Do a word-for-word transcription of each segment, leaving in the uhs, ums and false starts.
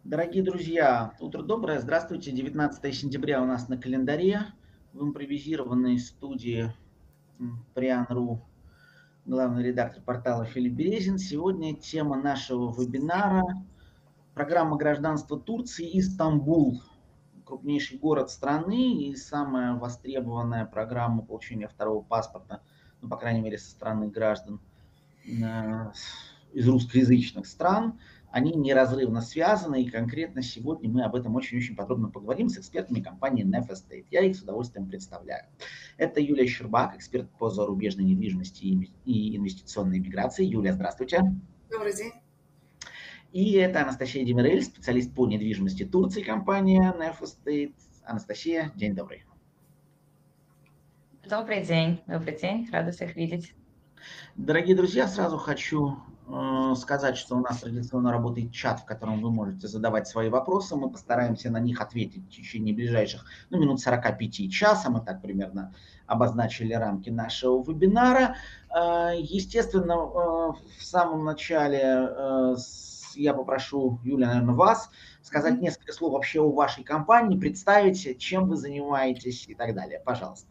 Дорогие друзья, утро доброе. Здравствуйте. девятнадцатое сентября у нас на календаре. В импровизированной студии м, Приан.ру главный редактор портала Филипп Березин. Сегодня тема нашего вебинара — программа гражданства Турции и Стамбул. Крупнейший город страны и самая востребованная программа получения второго паспорта, ну, по крайней мере, со стороны граждан э, из русскоязычных стран. Они неразрывно связаны, и конкретно сегодня мы об этом очень-очень подробно поговорим с экспертами компании Nef Estate. Я их с удовольствием представляю. Это Юлия Щербак, эксперт по зарубежной недвижимости и инвестиционной миграции. Юлия, здравствуйте. Добрый день. И это Анастасия Демирель, специалист по недвижимости Турции, компания Nef Estate. Анастасия, день добрый. Добрый день, добрый день, рада всех видеть. Дорогие друзья, сразу хочу э, сказать, что у нас традиционно работает чат, в котором вы можете задавать свои вопросы. Мы постараемся на них ответить в течение ближайших ну, минут сорока пяти часа. Мы так примерно обозначили рамки нашего вебинара. Э, естественно, э, в самом начале э, с, я попрошу, Юля, наверное, вас сказать несколько слов вообще о вашей компании, представить, чем вы занимаетесь и так далее. Пожалуйста.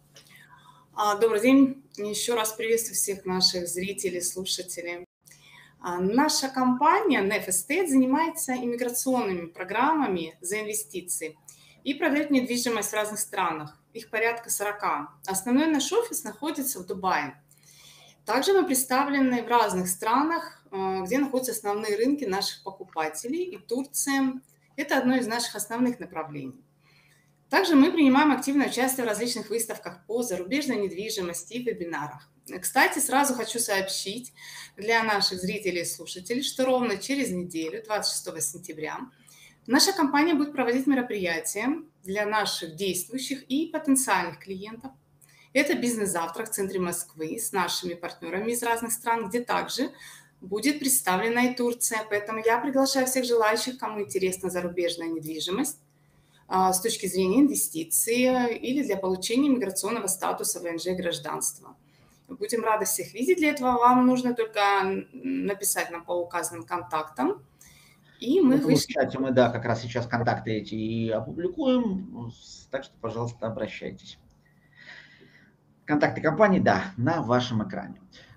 Добрый день. Еще раз приветствую всех наших зрителей, слушателей. Наша компания Nef Estate занимается иммиграционными программами за инвестиции и продает недвижимость в разных странах. Их порядка сорока. Основной наш офис находится в Дубае. Также мы представлены в разных странах, где находятся основные рынки наших покупателей. И Турция – это одно из наших основных направлений. Также мы принимаем активное участие в различных выставках по зарубежной недвижимости и вебинарах. Кстати, сразу хочу сообщить для наших зрителей и слушателей, что ровно через неделю, двадцать шестого сентября, наша компания будет проводить мероприятия для наших действующих и потенциальных клиентов. Это бизнес-завтрак в центре Москвы с нашими партнерами из разных стран, где также будет представлена и Турция. Поэтому я приглашаю всех желающих, кому интересна зарубежная недвижимость, с точки зрения инвестиций или для получения миграционного статуса ВНЖ гражданства. Будем рады всех видеть. Для этого вам нужно только написать нам по указанным контактам. И мы в чате мы, да, как раз сейчас контакты эти и опубликуем, так что, пожалуйста, обращайтесь. Контакты компании, да, на вашем экране.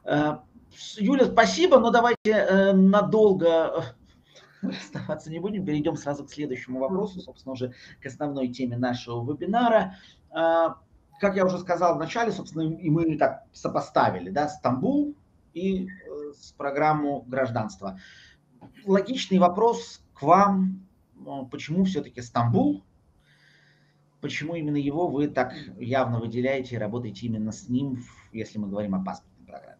Юля, спасибо, но давайте надолго расставаться не будем, перейдем сразу к следующему вопросу, собственно, уже к основной теме нашего вебинара. Как я уже сказал в начале, собственно, и мы так сопоставили, да, Стамбул и с программу гражданства. Логичный вопрос к вам, почему все-таки Стамбул? Почему именно его вы так явно выделяете и работаете именно с ним, если мы говорим о паспортной программе?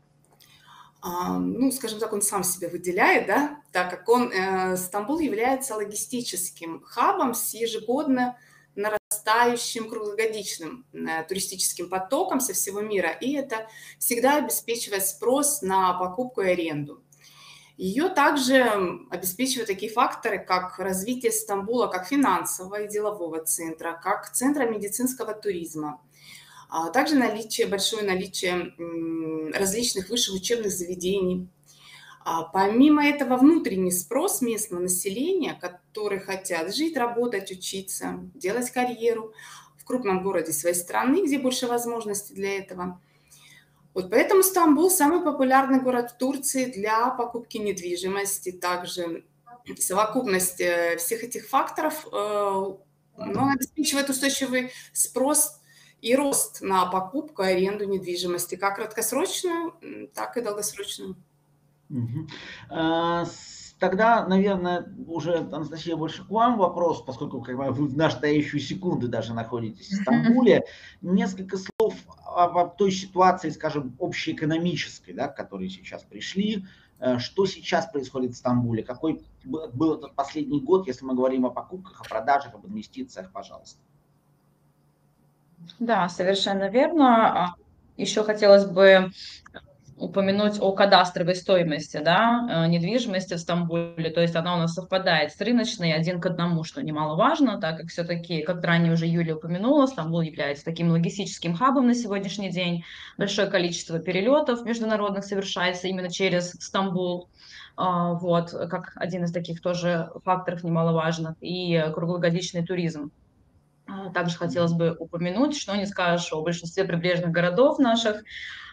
Ну, скажем так, он сам себя выделяет, да, так как он, э, Стамбул является логистическим хабом с ежегодно нарастающим круглогодичным э, туристическим потоком со всего мира, и это всегда обеспечивает спрос на покупку и аренду. Ее также обеспечивают такие факторы, как развитие Стамбула как финансового и делового центра, как центра медицинского туризма, а также наличие, большое наличие различных высших учебных заведений. А помимо этого, внутренний спрос местного населения, которые хотят жить, работать, учиться, делать карьеру в крупном городе своей страны, где больше возможностей для этого. Вот поэтому Стамбул – самый популярный город в Турции для покупки недвижимости. Также совокупность всех этих факторов ну, обеспечивает устойчивый спрос и рост на покупку и аренду недвижимости, как краткосрочную, так и долгосрочную. Угу. Тогда, наверное, уже, Анастасия, больше к вам вопрос, поскольку как бы, вы в настоящую секунду даже находитесь в Стамбуле. Несколько слов об, об той ситуации, скажем, общеэкономической, да, к которой сейчас пришли. Что сейчас происходит в Стамбуле? Какой был этот последний год, если мы говорим о покупках, о продажах, об инвестициях, пожалуйста? Да, совершенно верно. Еще хотелось бы упомянуть о кадастровой стоимости, да, недвижимости в Стамбуле. То есть она у нас совпадает с рыночной один к одному, что немаловажно, так как все-таки, как ранее уже Юлия упомянула, Стамбул является таким логистическим хабом на сегодняшний день. Большое количество перелетов международных совершается именно через Стамбул. Вот, как один из таких тоже факторов немаловажных. И круглогодичный туризм. Также хотелось бы упомянуть, что не скажешь о большинстве прибрежных городов наших.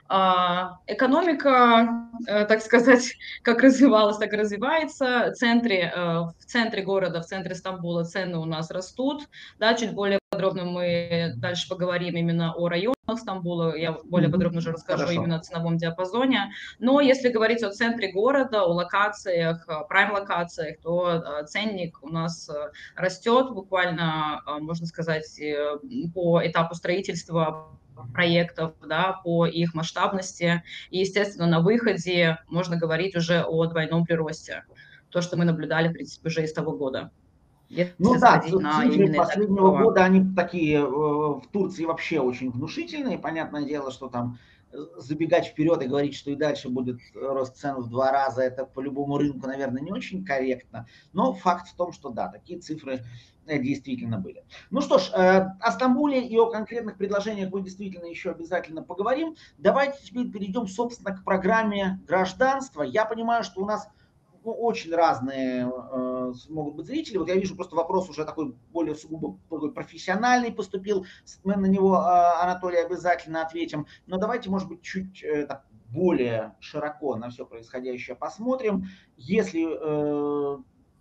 Экономика, так сказать, как развивалась, так и развивается. В центре, в центре города, в центре Стамбула цены у нас растут. Да, чуть более подробно мы дальше поговорим именно о районах Стамбула. Я более подробно уже расскажу Хорошо. именно о ценовом диапазоне. Но если говорить о центре города, о локациях, прайм-локациях, то ценник у нас растет буквально, можно сказать, по этапу строительства проектов, да, по их масштабности. И, естественно, на выходе можно говорить уже о двойном приросте. То, что мы наблюдали, в принципе, уже из того года. Если Ну да, заходить на цифры именно этап последнего такого. года, они такие в Турции вообще очень внушительные. Понятное дело, что там забегать вперед и говорить, что и дальше будет рост цен в два раза, это по любому рынку, наверное, не очень корректно. Но факт в том, что да, такие цифры действительно были. Ну что ж, о Стамбуле и о конкретных предложениях мы действительно еще обязательно поговорим. Давайте теперь перейдем, собственно, к программе гражданства. Я понимаю, что у нас ну, очень разные э, могут быть зрители. Вот я вижу, просто вопрос уже такой более сугубо такой профессиональный поступил. Мы на него, э, Анатолий, обязательно ответим. Но давайте, может быть, чуть э, так, более широко на все происходящее посмотрим. Если э,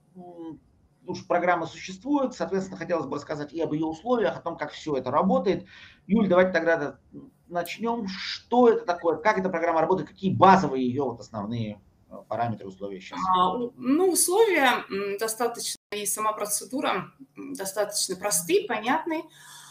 уж программа существует, соответственно, хотелось бы рассказать и об ее условиях, о том, как все это работает. Юль, давайте тогда начнем. Что это такое, как эта программа работает, какие базовые ее вот основные параметры, условия сейчас? Ну, условия достаточно, и сама процедура достаточно простые, понятные.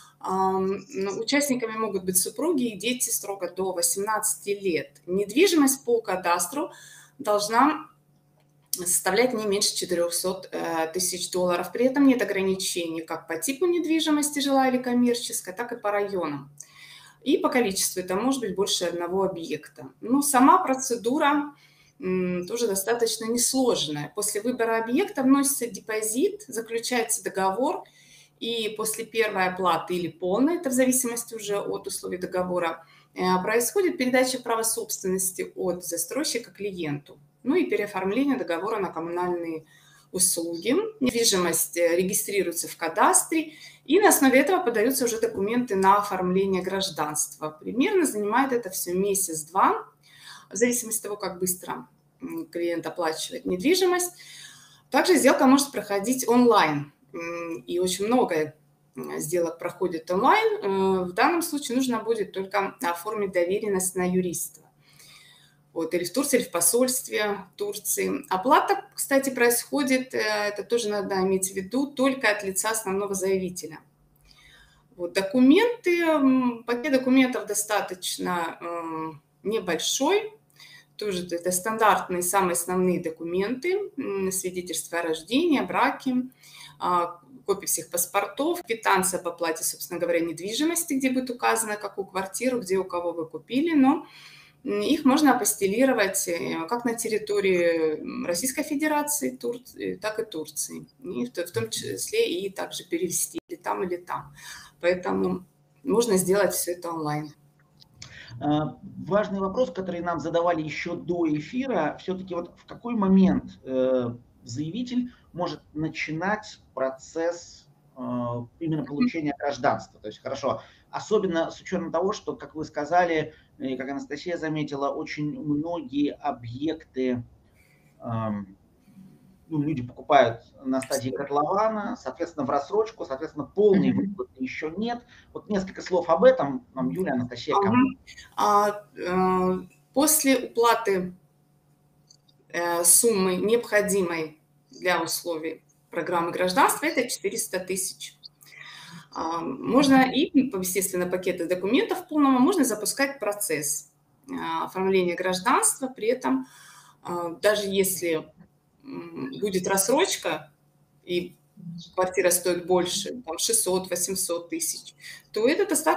Участниками могут быть супруги и дети строго до восемнадцати лет. Недвижимость по кадастру должна составлять не меньше четырехсот тысяч долларов. При этом нет ограничений как по типу недвижимости, жилая или коммерческая, так и по районам. И по количеству это может быть больше одного объекта. Но сама процедура тоже достаточно несложная. После выбора объекта вносится депозит, заключается договор, и после первой оплаты или полной, это в зависимости уже от условий договора, происходит передача права собственности от застройщика клиенту, ну и переоформление договора на коммунальные услуги. Недвижимость регистрируется в кадастре, и на основе этого подаются уже документы на оформление гражданства. Примерно занимает это все месяц-два, в зависимости от того, как быстро клиент оплачивает недвижимость. Также сделка может проходить онлайн, и очень много сделок проходит онлайн. В данном случае нужно будет только оформить доверенность на юриста. Вот, или в Турции, или в посольстве Турции. Оплата, кстати, происходит, это тоже надо иметь в виду, только от лица основного заявителя. Вот, документы, пакет документов достаточно э, небольшой. Тоже это стандартные, самые основные документы, свидетельство о рождении, о браке, копии всех паспортов, квитанция об оплате, собственно говоря, недвижимости, где будет указано, какую квартиру, где у кого вы купили, но их можно апостилировать как на территории Российской Федерации, Турции, так и Турции, и в том числе и также перевести или там, или там. Поэтому можно сделать все это онлайн. Важный вопрос, который нам задавали еще до эфира, все-таки вот в какой момент заявитель может начинать процесс именно получения гражданства. То есть хорошо, особенно с учетом того, что, как вы сказали, и как Анастасия заметила, очень многие объекты ну, люди покупают на стадии котлована, соответственно, в рассрочку, соответственно, полной выплаты еще нет. Вот несколько слов об этом нам Юлия, Анастасия. А, после уплаты суммы, необходимой для условий программы гражданства, это четыреста тысяч. Можно и, естественно, пакеты документов полного, можно запускать процесс оформления гражданства, при этом даже если будет рассрочка, и квартира стоит больше, там шестьсот-восемьсот тысяч, то этот остаток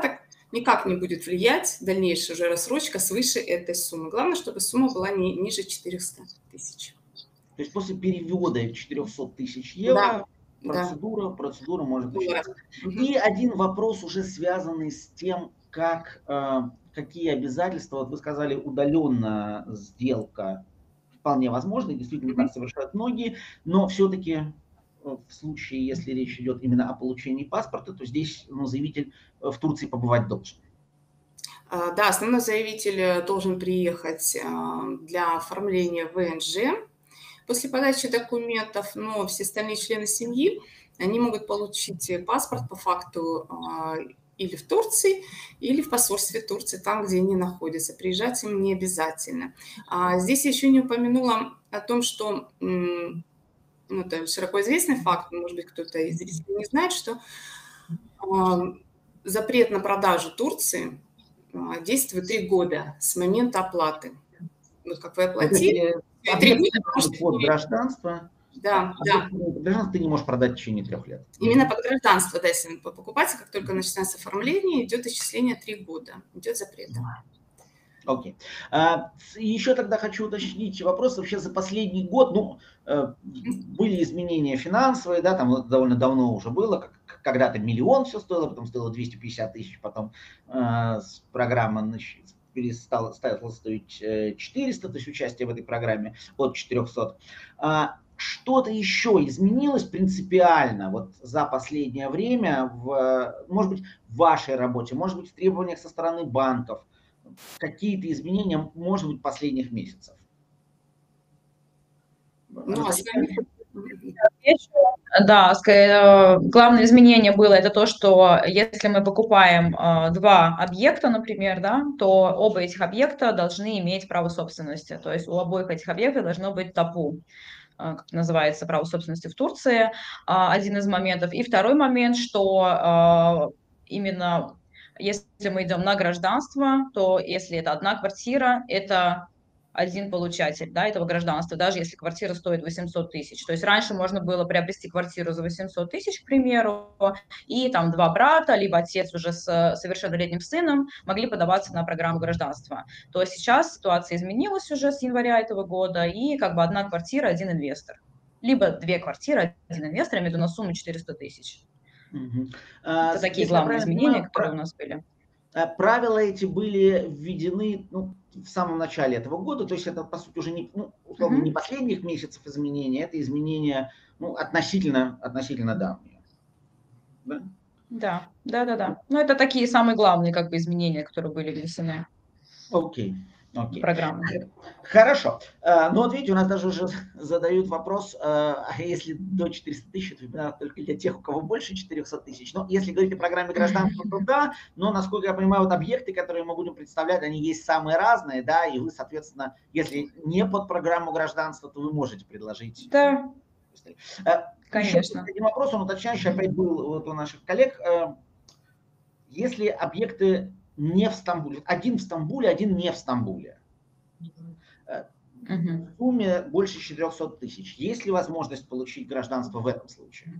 никак не будет влиять дальнейшая уже рассрочка свыше этой суммы. Главное, чтобы сумма была не ниже четырёхсот тысяч. То есть после перевода четырёхсот тысяч Да, евро процедура, да. процедура может начаться. Мгм. И один вопрос уже связанный с тем, как, э, какие обязательства, вот вы сказали, удаленно сделка вполне возможна, и действительно Мгм. так совершают многие, но все-таки в случае, если речь идет именно о получении паспорта, то здесь, ну, заявитель в Турции побывать должен. А, Да, основной заявитель должен приехать а, для оформления вэ эн жэ после подачи документов, но все остальные члены семьи, они могут получить паспорт по факту а, или в Турции, или в посольстве Турции, там, где они находятся. Приезжать им не обязательно. А здесь я еще не упомянула о том, что, м, ну, это широко известный факт, может быть, кто-то из зрителей не знает, что а, запрет на продажу Турции а, действует три года с момента оплаты. Вот как вы Вот оплатили, если и три объект года вы можете под не... гражданство, Да, да. объект под гражданство ты не можешь продать в течение трех лет. Именно под гражданство, да, если вы покупаете, как только начинается оформление, идет исчисление три года, идет запрет. Окей. А, еще тогда хочу уточнить вопрос. Вообще за последний год, ну, э, были изменения финансовые, да, там вот довольно давно уже было, как, когда-то миллион все стоило, потом стоило двести пятьдесят тысяч, потом э, программа значит, перестала, стала стоить э, четыреста, то есть участие в этой программе от четырёхсот. А, что-то еще изменилось принципиально вот за последнее время, в, может быть, в вашей работе, может быть, в требованиях со стороны банков, какие-то изменения, может быть, последних месяцев? Ну, основные... Да, главное изменение было это то, что если мы покупаем два объекта, например, да, то оба этих объекта должны иметь право собственности. То есть у обоих этих объектов должно быть тапу, как называется, право собственности в Турции, один из моментов. И второй момент, что именно если мы идем на гражданство, то если это одна квартира, это один получатель, да, этого гражданства, даже если квартира стоит восемьсот тысяч. То есть раньше можно было приобрести квартиру за восемьсот тысяч, к примеру, и там два брата, либо отец уже с совершеннолетним сыном могли подаваться на программу гражданства. То сейчас ситуация изменилась уже с января этого года, и как бы одна квартира, один инвестор. Либо две квартиры, один инвестор, я имею в виду на сумму четыреста тысяч. Угу. Это А, такие главные изменения, понимаю, которые у нас были. Правила эти были введены, ну, в самом начале этого года, то есть это, по сути, уже не, ну, условно, uh-huh. не последних месяцев изменения, это изменения, ну, относительно, относительно давние. Да? Да, да, да, да. Ну, это такие самые главные, как бы, изменения, которые были внесены. Окей. Okay. Программы. Хорошо. Ну вот видите, у нас даже уже задают вопрос, а если до четырёхсот тысяч, это вебинар только для тех, у кого больше четырёхсот тысяч. Но если говорить о программе гражданства, то да, но, насколько я понимаю, вот объекты, которые мы будем представлять, они есть самые разные, да, и вы, соответственно, если не под программу гражданства, то вы можете предложить. Да, конечно. Еще один вопрос, он уточняющий, опять был вот у наших коллег. Если объекты не в Стамбуле, один в Стамбуле, один не в Стамбуле, угу. в сумме больше четырёхсот тысяч. Есть ли возможность получить гражданство в этом случае?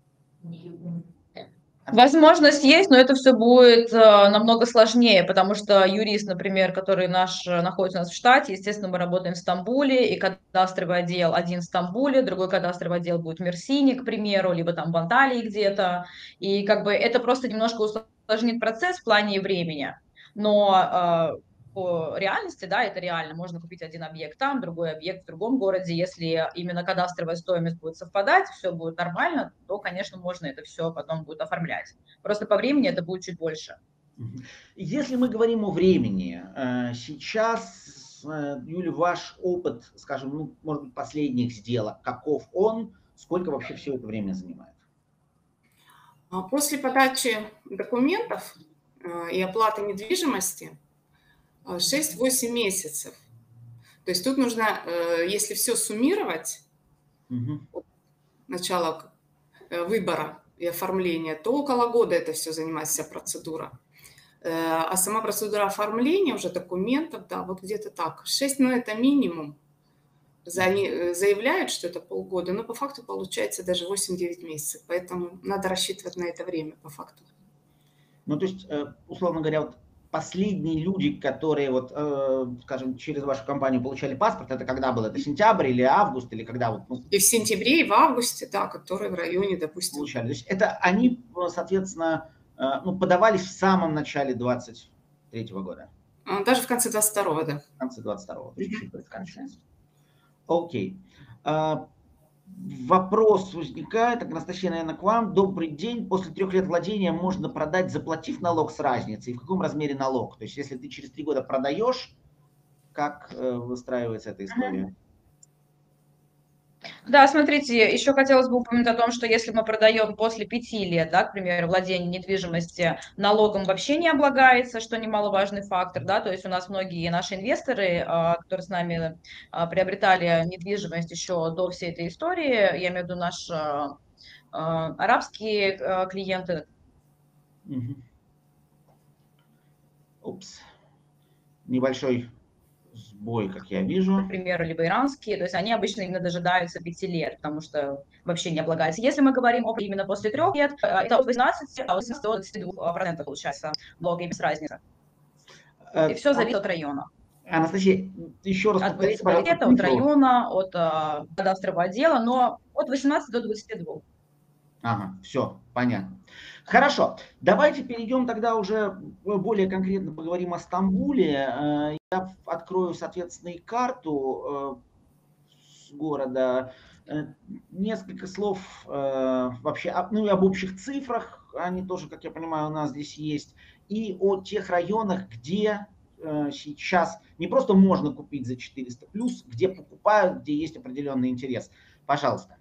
Возможность есть, но это все будет э, намного сложнее, потому что юрист, например, который наш, находится у нас в штате, естественно, мы работаем в Стамбуле, и кадастровый отдел один в Стамбуле, другой кадастровый отдел будет в Мерсине, к примеру, либо там в Анталии где-то, и как бы это просто немножко усложнит процесс в плане времени, но... Э, по реальности, да, это реально. Можно купить один объект там, другой объект в другом городе. Если именно кадастровая стоимость будет совпадать, все будет нормально, то, конечно, можно это все потом будет оформлять. Просто по времени это будет чуть больше. Если мы говорим о времени, сейчас, Юля, ваш опыт, скажем, ну, может быть, последних сделок, каков он, сколько вообще все это время занимает? После подачи документов и оплаты недвижимости шесть-восемь месяцев. То есть тут нужно, если все суммировать, угу. начало выбора и оформления, то около года это все занимает, вся процедура. А сама процедура оформления уже документов, да, вот где-то так. шесть, ну это минимум. Они заявляют, что это полгода, но по факту получается даже восемь-девять месяцев. Поэтому надо рассчитывать на это время по факту. Ну, то есть, э, условно говоря, вот последние люди, которые вот, э, скажем, через вашу компанию получали паспорт, это когда было? Это сентябрь или август, или когда вот, ну, И в сентябре, и в августе, да, которые в районе, допустим. получали? То есть это они, э, соответственно, э, ну, подавались в самом начале двадцать третьего года, А, Даже в конце двадцать второго, да. в конце двадцать второго, то есть Мгм. чуть перед концом. Окей. А, Вопрос возникает, Анастасия, наверное, к вам. Добрый день. После трех лет владения можно продать, заплатив налог с разницей. И в каком размере налог? То есть, если ты через три года продаешь, как э, выстраивается эта история? Да, смотрите, еще хотелось бы упомянуть о том, что если мы продаем после пяти лет, да, к примеру, владение недвижимости, налогом вообще не облагается, что немаловажный фактор, да, то есть у нас многие наши инвесторы, а, которые с нами а, приобретали недвижимость еще до всей этой истории, я имею в виду наши а, а, арабские а, клиенты, Мгм. Упс. Небольшой сбой, как я вижу. например, либо иранские, то есть они обычно именно дожидаются пяти лет, потому что вообще не облагается. Если мы говорим об именно после трех лет, э, это от восемнадцати, а от восемнадцати до двадцати двух процентов получается налог и без разницы. И Э, все зависит от района. Анастасия, еще раз От повторите, пожалуйста, муниципалитета, от цифру. района, от а, кадастрового отдела, но от восемнадцати до двадцати двух. Ага, все, понятно. Хорошо, давайте перейдем тогда уже более конкретно поговорим о Стамбуле. Э, Я открою, соответственно, и карту э, с города. Э, Несколько слов э, вообще, об- ну и об общих цифрах, они тоже, как я понимаю, у нас здесь есть, и о тех районах, где э, сейчас не просто можно купить за четыреста плюс, где покупают, где есть определенный интерес. Пожалуйста.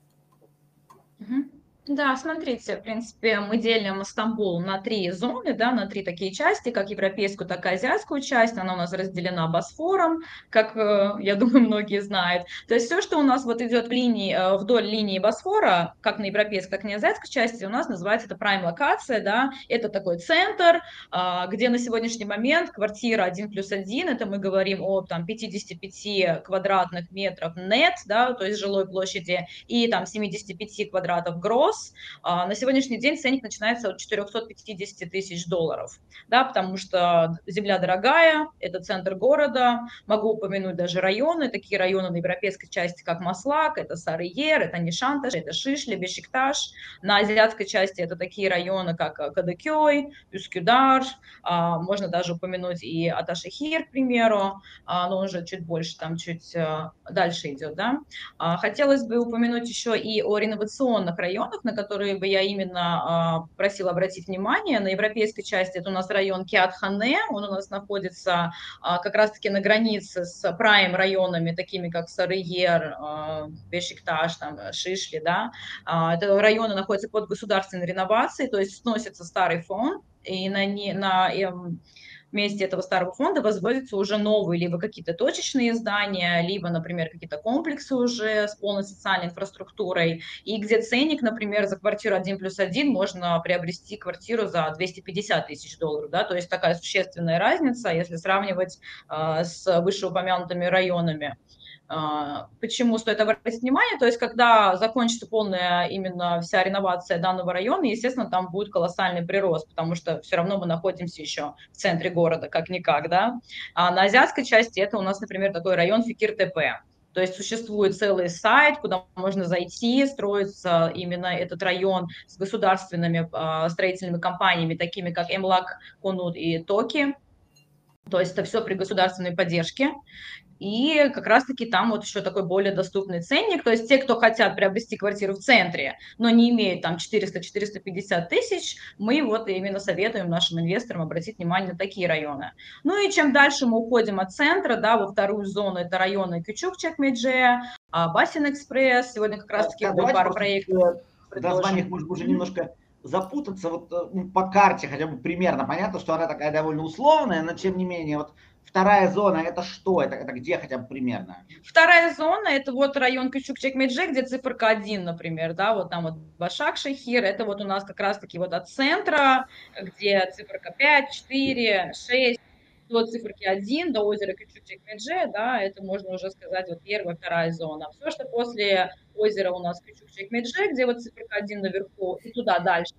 Мгм. Да, смотрите, в принципе, мы делим Стамбул на три зоны, да, на три такие части, как европейскую, так и азиатскую часть. Она у нас разделена Босфором, как, э, я думаю, многие знают. То есть все, что у нас вот идет в линии, э, вдоль линии Босфора, как на европейской, так и на азиатской части, у нас называется это прайм-локация, да, это такой центр, а, где на сегодняшний момент квартира один плюс один, это мы говорим о там пятидесяти пяти квадратных метрах нет, да, то есть жилой площади, и там семидесяти пяти квадратов гроз. А, на сегодняшний день ценник начинается от четырехсот пятидесяти тысяч долларов, да, потому что земля дорогая, это центр города, могу упомянуть даже районы, такие районы на европейской части, как Маслак, это Сарыер, это Нишанташ, это Шишли, Бешикташ, на азиатской части это такие районы, как Кадыкёй, Üsküdar, а, можно даже упомянуть и Аташехир, к примеру, а, но уже чуть больше, там чуть а, дальше идет, да. А, Хотелось бы упомянуть еще и о реновационных районах, на которые бы я именно а, просила обратить внимание. На европейской части это у нас район Киатхане, он у нас находится а, как раз-таки на границе с прайм-районами, такими как Сарыер, а, Бешикташ, там, Шишли, да. А, Это районы находятся под государственной реновацией, то есть сносится старый фонд, и на, не, на эм, месте этого старого фонда возводятся уже новые либо какие-то точечные здания, либо, например, какие-то комплексы уже с полной социальной инфраструктурой, и где ценник, например, за квартиру один плюс один можно приобрести квартиру за двести пятьдесят тысяч долларов, да, то есть такая существенная разница, если сравнивать э, с вышеупомянутыми районами. А, Почему стоит обратить внимание? То есть, когда закончится полная именно вся реновация данного района, естественно, там будет колоссальный прирост, потому что все равно мы находимся еще в центре города, как-никак, да. А на азиатской части это у нас, например, такой район Фикир-ТП. То есть существует целый сайт, куда можно зайти, строится именно этот район с государственными э, строительными компаниями, такими как Эмлак, Конут и Токи. То есть это все при государственной поддержке. И как раз-таки там вот еще такой более доступный ценник. То есть те, кто хотят приобрести квартиру в центре, но не имеют там четыреста - четыреста пятьдесят тысяч, мы вот именно советуем нашим инвесторам обратить внимание на такие районы. Ну и чем дальше мы уходим от центра, да, во вторую зону, это районы Кючук-Чекмедже, Бассин-Экспресс. Сегодня как Э, раз-таки да, будет давайте пара просто проектов, э, в названиях, предложим. может быть, уже немножко запутаться. Вот э, ну, по карте хотя бы примерно понятно, что она такая довольно условная, но тем не менее, вот вторая зона это что? Это, это где хотя бы примерно? Вторая зона – это вот район Кючук-Чекмедже, где циферка один, например, да, вот там вот Башак-Шехир, это вот у нас как раз-таки вот от центра, где циферка пять, четыре, шесть, до циферки один, до озера Кючук-Чекмедже, да, это можно уже сказать вот первая, вторая зона. Все, что после озера у нас Кючук-Чекмедже, где вот циферка один наверху, и туда дальше,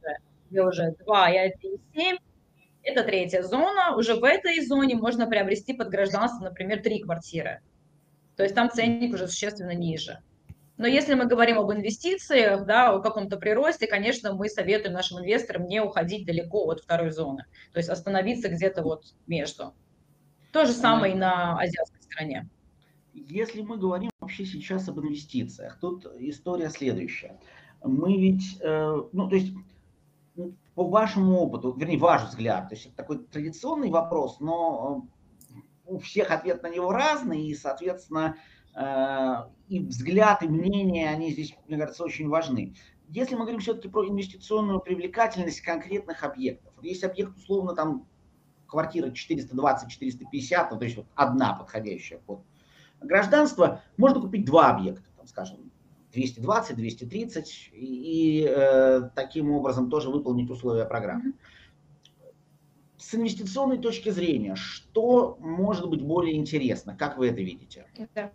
где уже два и один и семь. Это третья зона. Уже в этой зоне можно приобрести под гражданство, например, три квартиры. То есть там ценник уже существенно ниже. Но если мы говорим об инвестициях, да, о каком-то приросте, конечно, мы советуем нашим инвесторам не уходить далеко от второй зоны. То есть остановиться где-то вот между. То же самое и на азиатской стороне. Если мы говорим вообще сейчас об инвестициях, тут история следующая. Мы ведь, ну, то есть, по вашему опыту, вернее, ваш взгляд, то есть это такой традиционный вопрос, но у всех ответ на него разный, и, соответственно, и взгляд, и мнение, они здесь, мне кажется, очень важны. Если мы говорим все-таки про инвестиционную привлекательность конкретных объектов, есть объект, условно, там, квартира четыреста двадцать - четыреста пятьдесят, ну, то есть вот одна подходящая под гражданство, можно купить два объекта, там, скажем, двести двадцать - двести тридцать, и, и э, таким образом тоже выполнить условия программы. С инвестиционной точки зрения, что может быть более интересно? Как вы это видите? Да.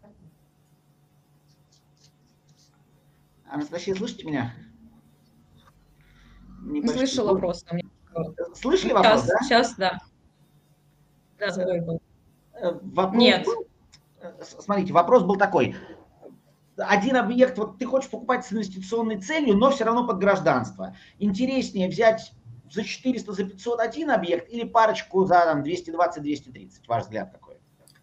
Анастасия, слышите меня? Не слышала вопрос. Слышали вопрос, сейчас, да? Сейчас, да. Да, сбой был. Вопрос Нет. Был, смотрите, вопрос был такой. Один объект, вот ты хочешь покупать с инвестиционной целью, но все равно под гражданство. Интереснее взять за четыреста, за пятьсот один объект или парочку за там, двести двадцать - двести тридцать? Ваш взгляд какой?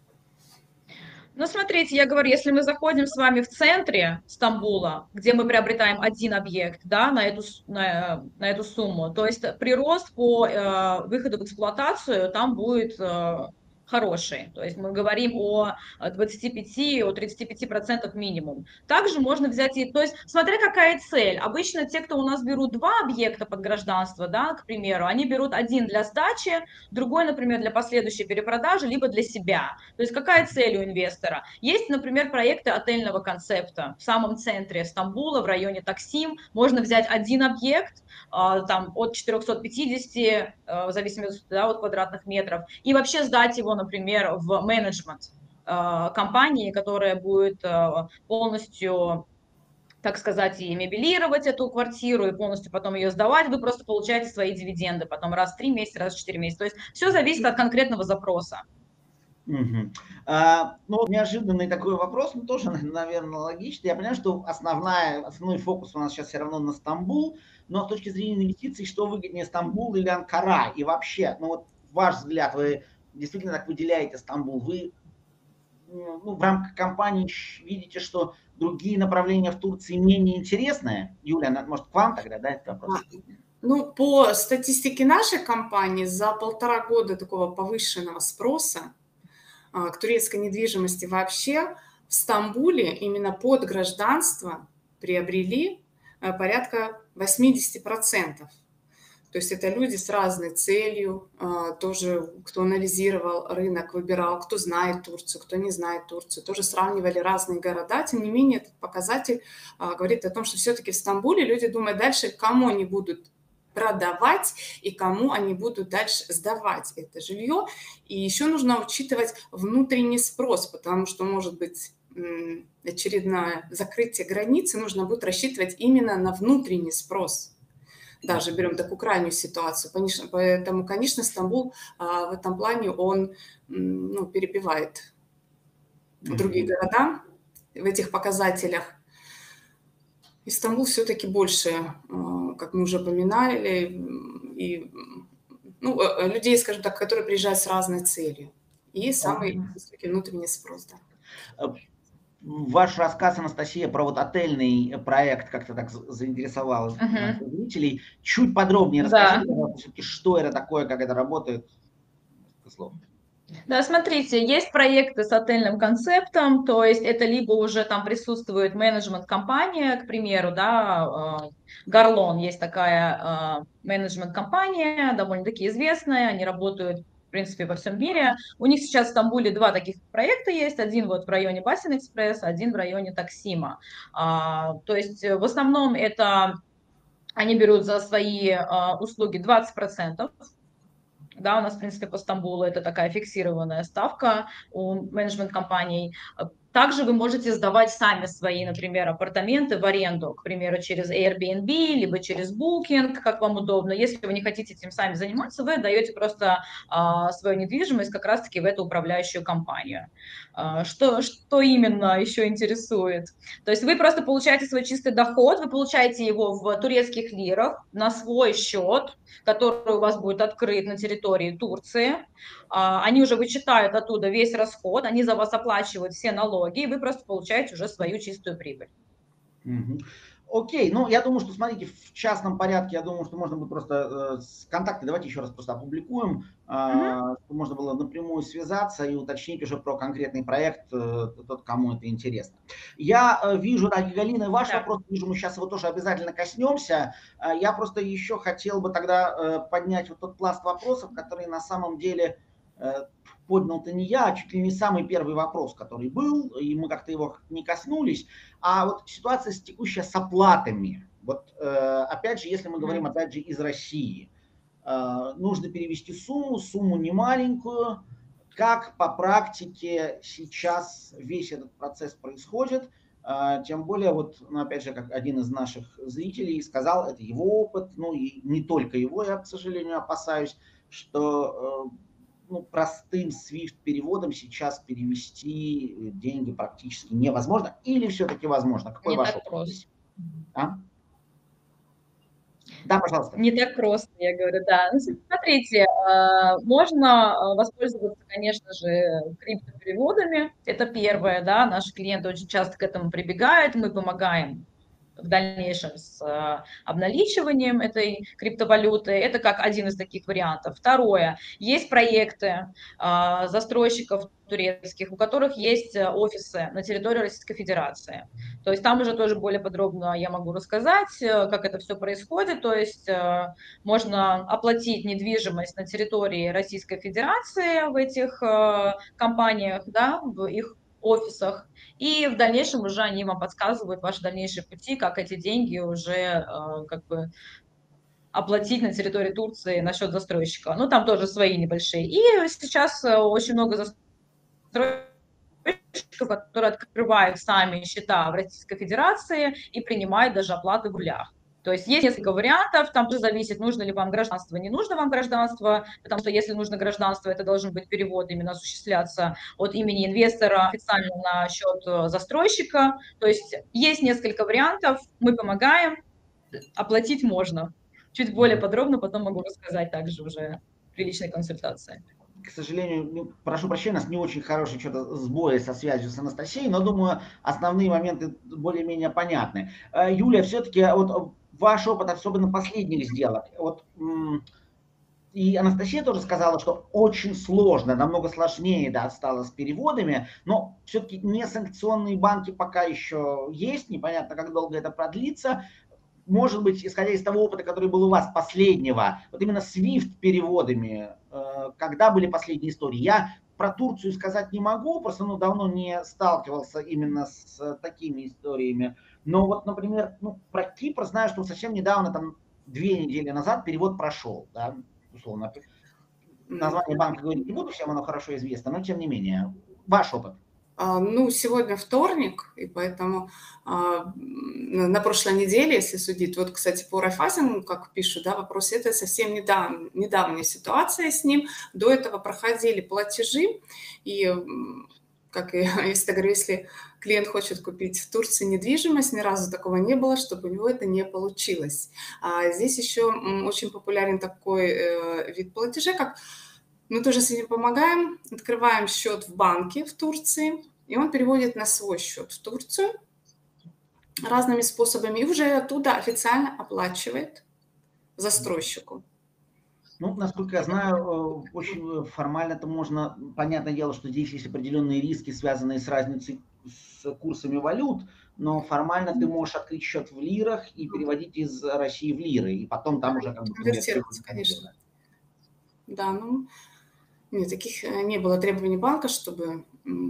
Ну, смотрите, я говорю, если мы заходим с вами в центре Стамбула, где мы приобретаем один объект, да, на эту, на, на эту сумму, то есть прирост по э, выходу в эксплуатацию там будет э, хороший. То есть мы говорим о двадцати пяти, о тридцати пяти процентах минимум. Также можно взять и, то есть смотря какая цель. Обычно те, кто у нас берут два объекта под гражданство, да, к примеру, они берут один для сдачи, другой, например, для последующей перепродажи, либо для себя. То есть какая цель у инвестора? Есть, например, проекты отельного концепта в самом центре Стамбула, в районе Таксим. Можно взять один объект, там, от четырёхсот пятидесяти, в зависимости, да, от квадратных метров, и вообще сдать его, например, в менеджмент компании, которая будет полностью, так сказать, и мебелировать эту квартиру, и полностью потом ее сдавать, вы просто получаете свои дивиденды потом раз в три месяца, раз в четыре месяца. То есть все зависит от конкретного запроса. Угу. А, ну, неожиданный такой вопрос, но тоже, наверное, логичный. Я понимаю, что основная, основной фокус у нас сейчас все равно на Стамбул, но с точки зрения инвестиций, что выгоднее, Стамбул или Анкара? И вообще, ну вот ваш взгляд, вы действительно так выделяете Стамбул, вы ну, в рамках компании видите, что другие направления в Турции менее интересные? Юля, может, к вам тогда, да, этот вопрос? Ну, по статистике нашей компании, за полтора года такого повышенного спроса к турецкой недвижимости вообще в Стамбуле именно под гражданство приобрели порядка восемьдесят процентов. То есть это люди с разной целью, тоже кто анализировал рынок, выбирал, кто знает Турцию, кто не знает Турцию, тоже сравнивали разные города. Тем не менее, этот показатель говорит о том, что все-таки в Стамбуле люди думают дальше, кому они будут продавать и кому они будут дальше сдавать это жилье. И еще нужно учитывать внутренний спрос, потому что, может быть, очередное закрытие границы, нужно будет рассчитывать именно на внутренний спрос. Даже берем такую крайнюю ситуацию. Поэтому, конечно, Стамбул в этом плане, он ну, перебивает другие города в этих показателях. И Стамбул все-таки больше, как мы уже упоминали, и, ну, людей, скажем так, которые приезжают с разной целью. И самый высокий внутренний спрос, да. Ваш рассказ, Анастасия, про вот отельный проект как-то так заинтересовал uh-huh. зрителей. Чуть подробнее расскажите, да. Все-таки, что это такое, как это работает. Слово. Да, смотрите, есть проекты с отельным концептом, то есть это либо уже там присутствует менеджмент-компания, к примеру, да, Гарлон, есть такая менеджмент-компания, довольно-таки известная, они работают, в принципе, во всем мире. У них сейчас в Стамбуле два таких проекта есть, один вот в районе Басин Экспресс, один в районе Таксима. То есть в основном это они берут за свои услуги двадцать процентов. Да, у нас, в принципе, по Стамбулу это такая фиксированная ставка у менеджмент-компаний. Также вы можете сдавать сами свои, например, апартаменты в аренду, к примеру, через Airbnb, либо через Booking, как вам удобно. Если вы не хотите этим сами заниматься, вы отдаете просто а, свою недвижимость как раз-таки в эту управляющую компанию. А, что, что именно еще интересует? То есть вы просто получаете свой чистый доход, вы получаете его в турецких лирах на свой счет, который у вас будет открыт на территории Турции. Они уже вычитают оттуда весь расход, они за вас оплачивают все налоги, и вы просто получаете уже свою чистую прибыль. Угу. Окей, ну я думаю, что, смотрите, в частном порядке, я думаю, что можно будет просто, э, контакты давайте еще раз просто опубликуем, э, Угу. чтобы можно было напрямую связаться и уточнить уже про конкретный проект, э, тот, кому это интересно. Я э, вижу, да, Галина, ваш Да. вопрос, вижу, мы сейчас его тоже обязательно коснемся. Э, я просто еще хотел бы тогда э, поднять вот тот пласт вопросов, которые на самом деле э, поднял-то не я, а чуть ли не самый первый вопрос, который был, и мы как-то его не коснулись. А вот ситуация с текущая с оплатами. Вот э, опять же, если мы говорим, опять же, из России, э, нужно перевести сумму, сумму немаленькую. Как по практике сейчас весь этот процесс происходит? Э, тем более, вот, ну, опять же, как один из наших зрителей сказал, это его опыт, ну и не только его, я, к сожалению, опасаюсь, что э, ну, простым свифт-переводом сейчас перевести деньги практически невозможно. Или все-таки возможно? Какой Не ваш так опыт? просто. А? Да, пожалуйста. Не так просто, я говорю, да. Ну, смотрите, можно воспользоваться, конечно же, криптопереводами. Это первое, да, наши клиенты очень часто к этому прибегают, мы помогаем в дальнейшем с обналичиванием этой криптовалюты. Это как один из таких вариантов. Второе. Есть проекты а, застройщиков турецких, у которых есть офисы на территории Российской Федерации. То есть там уже тоже более подробно я могу рассказать, как это все происходит. То есть э, можно оплатить недвижимость на территории Российской Федерации в этих э, компаниях, да, в их офисах, и в дальнейшем уже они вам подсказывают ваши дальнейшие пути, как эти деньги уже э, как бы оплатить на территории Турции на счет застройщика. Ну, там тоже свои небольшие. И сейчас очень много застройщиков, которые открывают сами счета в Российской Федерации и принимают даже оплаты в рублях. То есть есть несколько вариантов, там тоже зависит, нужно ли вам гражданство, не нужно вам гражданство, потому что если нужно гражданство, это должен быть перевод именно осуществляться от имени инвестора официально на счет застройщика. То есть есть несколько вариантов, мы помогаем, оплатить можно. Чуть более подробно потом могу рассказать также уже при личной консультации. К сожалению, ну, прошу прощения, у нас не очень хорошие что-то сбои со связью с Анастасией, но, думаю, основные моменты более-менее понятны. Юлия, все-таки вот ваш опыт, особенно последних сделок, вот, и Анастасия тоже сказала, что очень сложно, намного сложнее, да, стало с переводами, но все-таки несанкционные банки пока еще есть, непонятно, как долго это продлится. Может быть, исходя из того опыта, который был у вас последнего, вот именно свифт-переводами, когда были последние истории? Я про Турцию сказать не могу, просто ну, давно не сталкивался именно с такими историями. Но вот, например, ну, про Кипр знаю, что совсем недавно, там, две недели назад перевод прошел, да, условно. Название банка говорить не буду, всем оно хорошо известно, но тем не менее. Ваш опыт. Ну, сегодня вторник, и поэтому а, на прошлой неделе, если судить, вот, кстати, по Райфайзену, как пишут, да, вопрос, это совсем недавно, недавняя ситуация с ним. До этого проходили платежи, и, как я всегда говорю, если клиент хочет купить в Турции недвижимость, ни разу такого не было, чтобы у него это не получилось. А здесь еще очень популярен такой э, вид платежа, как мы тоже с ним помогаем, открываем счет в банке в Турции, и он переводит на свой счет в Турцию разными способами, и уже оттуда официально оплачивает застройщику. Ну, насколько я знаю, очень формально это можно, понятное дело, что здесь есть определенные риски, связанные с разницей с курсами валют, но формально ты можешь открыть счет в лирах и переводить из России в лиры, и потом там уже как бы... Конвертироваться, конечно. Да, ну... Нет, таких не было требований банка, чтобы...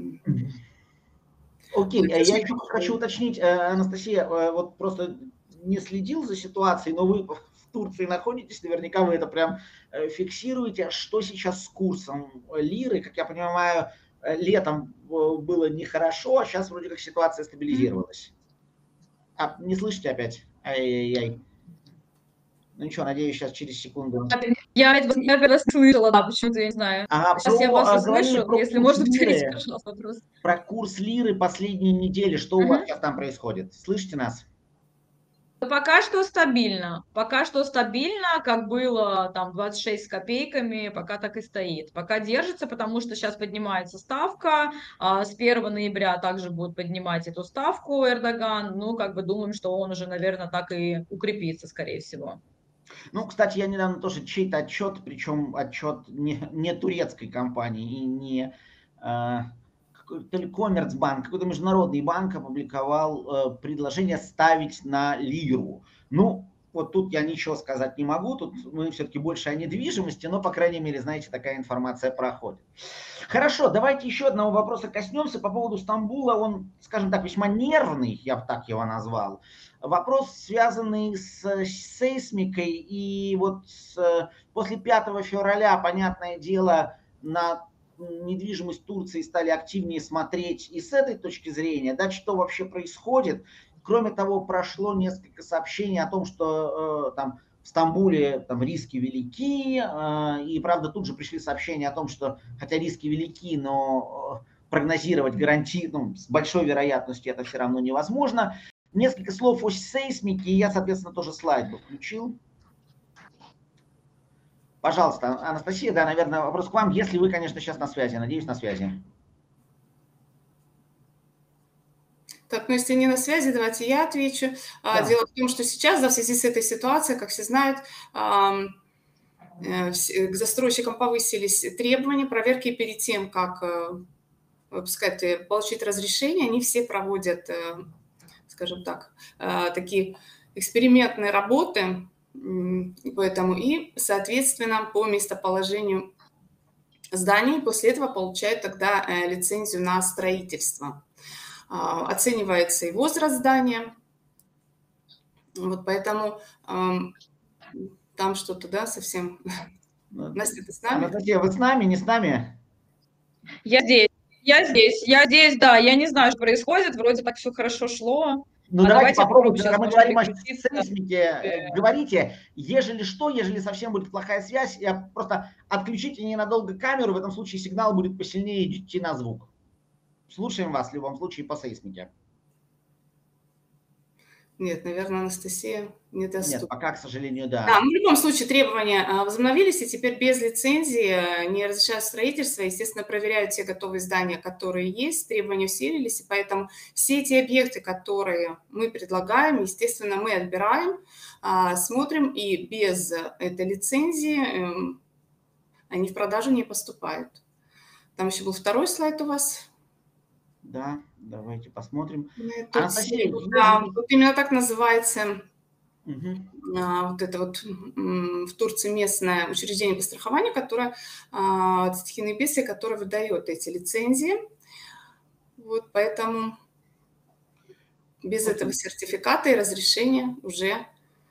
Окей, okay. Я еще хочу уточнить, Анастасия, вот просто не следил за ситуацией, но вы в Турции находитесь, наверняка вы это прям фиксируете. Что сейчас с курсом лиры? Как я понимаю, летом было нехорошо, а сейчас вроде как ситуация стабилизировалась. А, не слышите опять? Ай-яй-яй. Ну ничего, надеюсь, сейчас через секунду. Я, я вас слышала, да, почему-то, я не знаю. Ага, Сейчас я про, вас говорили услышу, про если курс можно, повторите, лиры, пожалуйста, вопрос. про курс лиры последние недели. Что у вас сейчас там происходит? Слышите нас? Пока что стабильно. Пока что стабильно, как было там двадцать шесть с копейками, пока так и стоит. Пока держится, потому что сейчас поднимается ставка. А с первого ноября также будет поднимать эту ставку Эрдоган. Ну, как бы думаем, что он уже, наверное, так и укрепится, скорее всего. Ну, кстати, я недавно тоже чей-то отчет, причем отчет не, не турецкой компании и не э, то ли Коммерцбанк, какой-то международный банк опубликовал э, предложение ставить на лиру. Ну, вот тут я ничего сказать не могу, тут мы все-таки больше о недвижимости, но, по крайней мере, знаете, такая информация проходит. Хорошо, давайте еще одного вопроса коснемся по поводу Стамбула. Он, скажем так, весьма нервный, я бы так его назвал. Вопрос, связанный с сейсмикой, и вот с, после пятого февраля, понятное дело, на недвижимость Турции стали активнее смотреть и с этой точки зрения, да, что вообще происходит. Кроме того, прошло несколько сообщений о том, что э, там в Стамбуле там риски велики, э, и правда тут же пришли сообщения о том, что хотя риски велики, но прогнозировать гарантии, ну, с большой вероятностью это все равно невозможно. Несколько слов о сейсмике, я, соответственно, тоже слайд бы включил. Пожалуйста, Анастасия, да, наверное, вопрос к вам, если вы, конечно, сейчас на связи, надеюсь, на связи. Так, ну если не на связи, давайте я отвечу. Да. Дело в том, что сейчас, да, в связи с этой ситуацией, как все знают, к застройщикам повысились требования, проверки перед тем, как, сказать, получить разрешение, они все проводят, скажем так, такие экспериментные работы, поэтому и, соответственно, по местоположению зданий после этого получают тогда лицензию на строительство. Оценивается и возраст здания, вот поэтому там что-то, да, совсем... Настя, ты с нами? Анастасия, вы с нами, не с нами? Я здесь, я здесь, я здесь, да, я не знаю, что происходит, вроде так все хорошо шло. Ну, а давайте, давайте попробуем, сейчас, мы может, говорим о сейсмике, говорите, ежели что, ежели совсем будет плохая связь, я просто отключите ненадолго камеру, в этом случае сигнал будет посильнее идти на звук. Слушаем вас в любом случае по сейсмике. Нет, наверное, Анастасия не доступна. Нет, пока, к сожалению, да. Да, в любом случае требования возобновились, и теперь без лицензии не разрешают строительство. Естественно, проверяют те готовые здания, которые есть, требования усилились, и поэтому все эти объекты, которые мы предлагаем, естественно, мы отбираем, смотрим, и без этой лицензии они в продажу не поступают. Там еще был второй слайд у вас. Да, давайте посмотрим. Анастасия, да, вот именно так называется угу. вот это вот в Турции местное учреждение по страхованию, которое от стихийных бедствий, которое выдает эти лицензии. Вот поэтому без этого сертификата и разрешения уже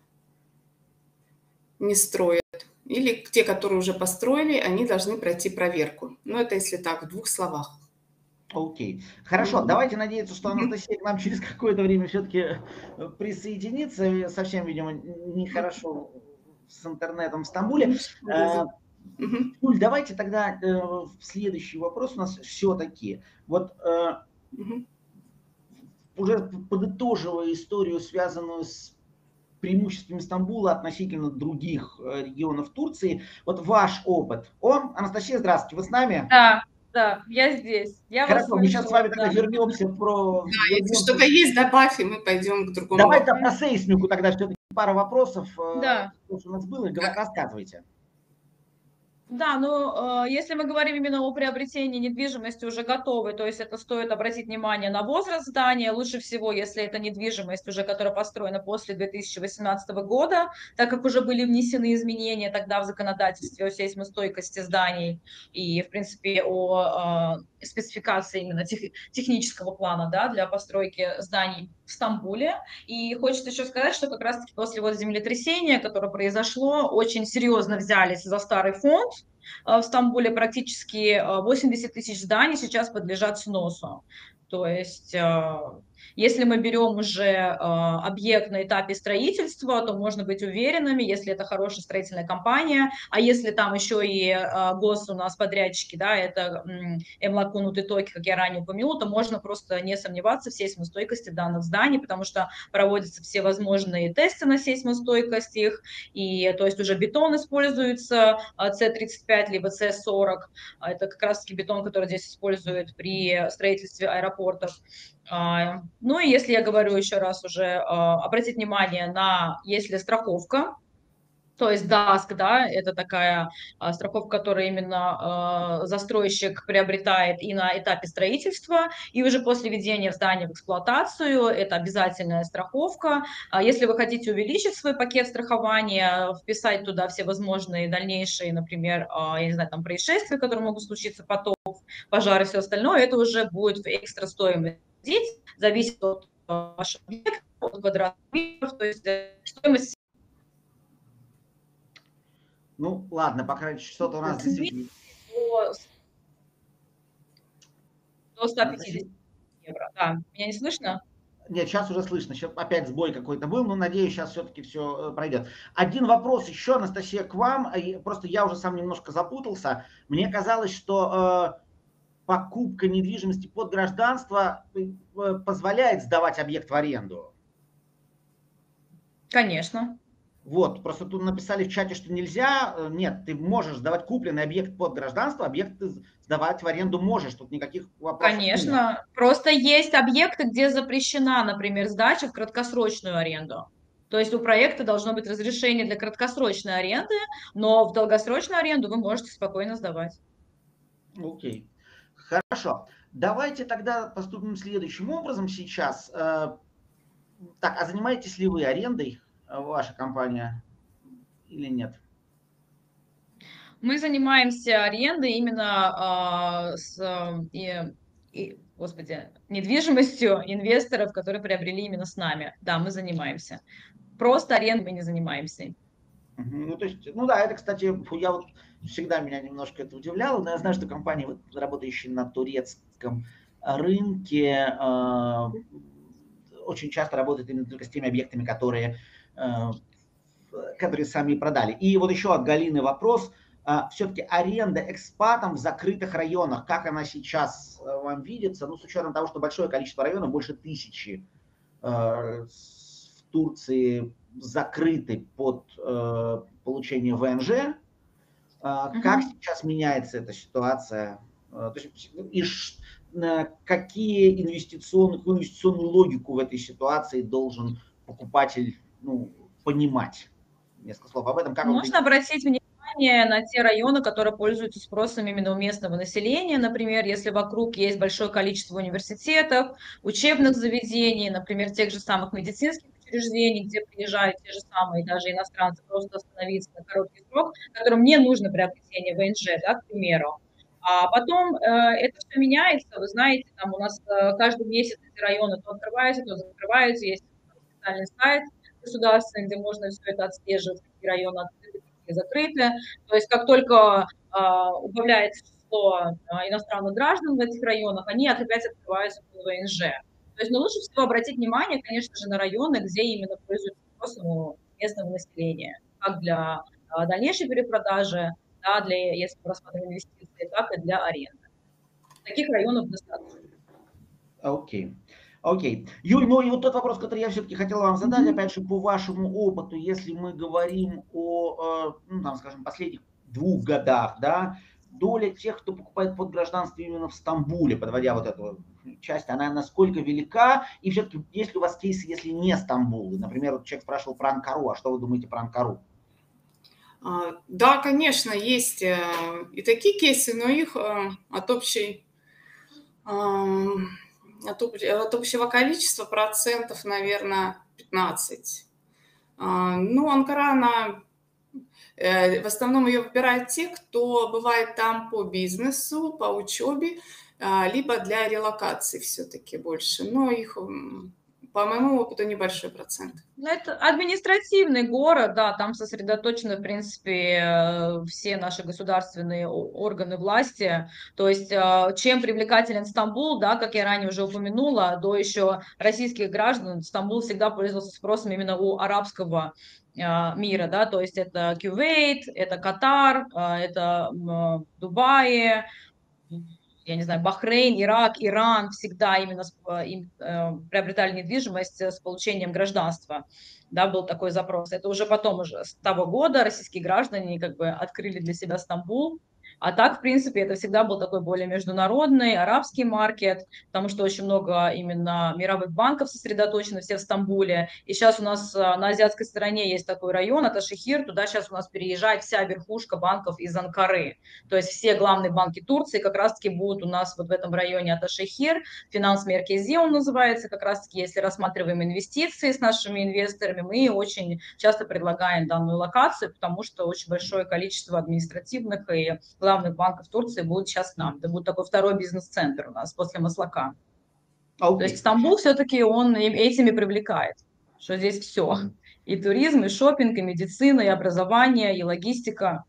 не строят. Или те, которые уже построили, они должны пройти проверку. Но это если так, в двух словах. Окей. Okay. Хорошо, mm-hmm. давайте надеяться, что Анастасия к нам через какое-то время все-таки присоединится. Совсем, видимо, нехорошо с интернетом в Стамбуле. Mm-hmm. Юль, давайте тогда следующий вопрос у нас все-таки. Вот mm-hmm. уже подытоживая историю, связанную с преимуществами Стамбула относительно других регионов Турции, вот ваш опыт. О, Анастасия, здравствуйте, вы с нами? Да. Да, я здесь. Я Хорошо, вас мы сейчас с вами тогда да. вернемся про... Да, если что-то есть, добавь, и мы пойдем к другому. Давайте про сейсмику тогда все-таки пара вопросов. Да. Что у нас было, рассказывайте. Да, ну, если мы говорим именно о приобретении недвижимости уже готовой, то есть это стоит обратить внимание на возраст здания, лучше всего, если это недвижимость уже, которая построена после две тысячи восемнадцатого года, так как уже были внесены изменения тогда в законодательстве о сейсмостойкости зданий и, в принципе, о спецификации именно тех, технического плана, да, для постройки зданий в Стамбуле. И хочется еще сказать, что как раз-таки после вот землетрясения, которое произошло, очень серьезно взялись за старый фонд. В Стамбуле практически восемьдесят тысяч зданий сейчас подлежат сносу. То есть, если мы берем уже объект на этапе строительства, то можно быть уверенными, если это хорошая строительная компания, а если там еще и гос у нас подрядчики, да, это Emlak Konut и TOKİ, как я ранее упомянула, то можно просто не сомневаться в сейсмостойкости данных зданий, потому что проводятся все возможные тесты на сейсмостойкость их, и то есть уже бетон используется С тридцать пять либо С сорок, это как раз-таки бетон, который здесь используют при строительстве аэропортов. Ну и если я говорю еще раз уже, обратить внимание на, если страховка, то есть даск, да, это такая а, страховка, которую именно а, застройщик приобретает и на этапе строительства, и уже после введения здания в эксплуатацию, это обязательная страховка. А если вы хотите увеличить свой пакет страхования, вписать туда все возможные дальнейшие, например, а, я не знаю, там происшествия, которые могут случиться, потоп, пожары и все остальное, это уже будет в экстра стоимость, зависит от вашего объекта, от квадратных метров, то есть стоимость. Ну, ладно, по крайней мере, что-то у нас действительно... До ста пятидесяти евро. Да, меня не слышно? Нет, сейчас уже слышно. Сейчас опять сбой какой-то был, но надеюсь, сейчас все-таки все пройдет. Один вопрос еще, Анастасия, к вам. Просто я уже сам немножко запутался. Мне казалось, что э, покупка недвижимости под гражданство позволяет сдавать объект в аренду. Конечно. Вот, просто тут написали в чате, что нельзя. Нет, ты можешь сдавать купленный объект под гражданство, объект ты сдавать в аренду можешь, тут никаких вопросов Конечно. нет. Просто есть объекты, где запрещена, например, сдача в краткосрочную аренду. То есть у проекта должно быть разрешение для краткосрочной аренды, но в долгосрочную аренду вы можете спокойно сдавать. Окей, хорошо. Давайте тогда поступим следующим образом сейчас. Так, а занимаетесь ли вы арендой, ваша компания, или нет? Мы занимаемся арендой именно э, с, и, и, господи, недвижимостью инвесторов, которые приобрели именно с нами. Да, мы занимаемся. Просто арендой мы не занимаемся. Ну, то есть, ну да, это, кстати, я вот всегда меня немножко это удивляло, но я знаю, что компании, вот, работающие на турецком рынке, э, очень часто работают именно только с теми объектами, которые, э, которые сами продали. И вот еще от Галины вопрос. Все-таки аренда экспатам в закрытых районах, как она сейчас вам видится, ну, с учетом того, что большое количество районов, больше тысячи э, в Турции закрыты под э, получение вэ эн жэ, э, uh-huh. Как сейчас меняется эта ситуация? Э, то есть, и ш, э, какие инвестиционные, какую инвестиционную логику в этой ситуации должен покупатель, ну, понимать? Несколько слов об этом. Как Можно он... обратить внимание на те районы, которые пользуются спросом именно у местного населения. Например, если вокруг есть большое количество университетов, учебных заведений, например, тех же самых медицинских учреждений, где приезжают те же самые даже иностранцы просто остановиться на короткий срок, которым не нужно приобретение вэ эн жэ, да, к примеру. А потом э, это все меняется. Вы знаете, там у нас э, каждый месяц эти районы то открываются, то закрываются. Есть специальный сайт государственный, где можно все это отслеживать, какие районы открыты, какие закрыты. То есть как только э, убавляется число э, иностранных граждан в этих районах, они опять открываются под вэ эн жэ. То есть, ну, лучше всего обратить внимание, конечно же, на районы, где именно пользуются спросом у местного населения, как для э, дальнейшей перепродажи, да, для, если мы рассматриваем инвестиции, так и для аренды. Таких районов достаточно. Окей. Okay. Окей. Okay. Юль, ну и вот тот вопрос, который я все-таки хотела вам задать, mm-hmm. опять же, по вашему опыту, если мы говорим о, ну, там, скажем, последних двух годах, да, доля тех, кто покупает под гражданство именно в Стамбуле, подводя вот эту часть, она насколько велика? И все-таки есть ли у вас кейсы, если не Стамбул? Например, вот человек спрашивал про Анкару, а что вы думаете про Анкару? Да, конечно, есть и такие кейсы, но их от общей, от общего количества процентов, наверное, пятнадцать. Ну, Анкара, она, в основном ее выбирают те, кто бывает там по бизнесу, по учебе, либо для релокации все-таки больше. Но их, по моему опыту, небольшой процент. Это административный город, да, там сосредоточены, в принципе, все наши государственные органы власти. То есть, чем привлекателен Стамбул, да, как я ранее уже упомянула, до еще российских граждан, Стамбул всегда пользовался спросом именно у арабского мира, да, то есть это Кувейт, это Катар, это Дубай, я не знаю, Бахрейн, Ирак, Иран всегда именно им, э, приобретали недвижимость с получением гражданства. Да, был такой запрос. Это уже потом, уже с того года российские граждане как бы открыли для себя Стамбул. А так, в принципе, это всегда был такой более международный, арабский маркет, потому что очень много именно мировых банков сосредоточено все в Стамбуле. И сейчас у нас на азиатской стороне есть такой район, Аташехир, туда сейчас у нас переезжает вся верхушка банков из Анкары. То есть все главные банки Турции как раз-таки будут у нас вот в этом районе Аташехир, Финанс Меркези он называется, как раз-таки, если рассматриваем инвестиции с нашими инвесторами, мы очень часто предлагаем данную локацию, потому что очень большое количество административных и главных банков Турции будет сейчас нам. Это будет такой второй бизнес-центр у нас после Маслака. Okay. То есть Стамбул все-таки он этими привлекает, что здесь все. И туризм, и шопинг, и медицина, и образование, и логистика.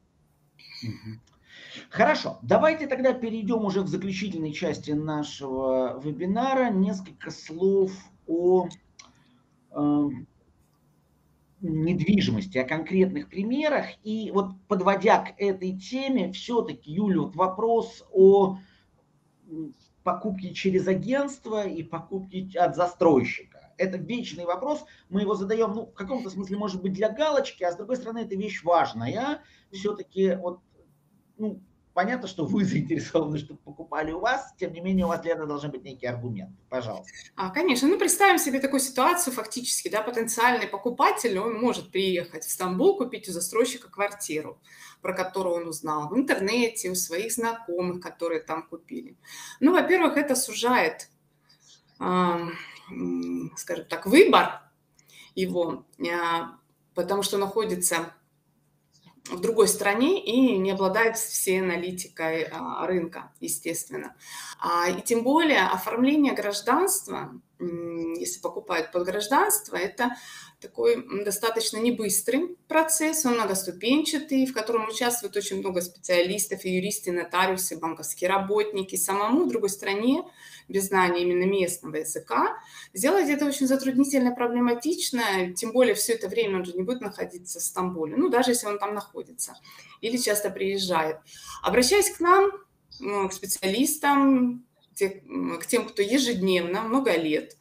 Хорошо, давайте тогда перейдем уже к заключительной части нашего вебинара. Несколько слов о э, недвижимости, о конкретных примерах. И вот подводя к этой теме, все-таки, Юля, вот вопрос о покупке через агентство и покупке от застройщика. Это вечный вопрос, мы его задаем, ну, в каком-то смысле, может быть, для галочки, а с другой стороны, это вещь важная. Все-таки, вот, ну, понятно, что вы заинтересованы, чтобы покупали у вас, тем не менее, у вас для этого должны быть некие аргументы. Пожалуйста. А, конечно. Ну, представим себе такую ситуацию фактически, да, потенциальный покупатель, он может приехать в Стамбул, купить у застройщика квартиру, про которую он узнал в интернете, у своих знакомых, которые там купили. Ну, во-первых, это сужает, э, скажем так, выбор его, э, потому что находится в другой стране и не обладает всей аналитикой а, рынка, естественно. А, и тем более оформление гражданства, если покупают под гражданство, это такой достаточно небыстрый процесс, он многоступенчатый, в котором участвует очень много специалистов, и юристы, и нотариусы, и банковские работники. Самому в другой стране, без знания именно местного языка, сделать это очень затруднительно и проблематично, тем более все это время он же не будет находиться в Стамбуле, ну, даже если он там находится или часто приезжает. Обращаясь к нам, ну, к специалистам, к тем, кто ежедневно, много лет,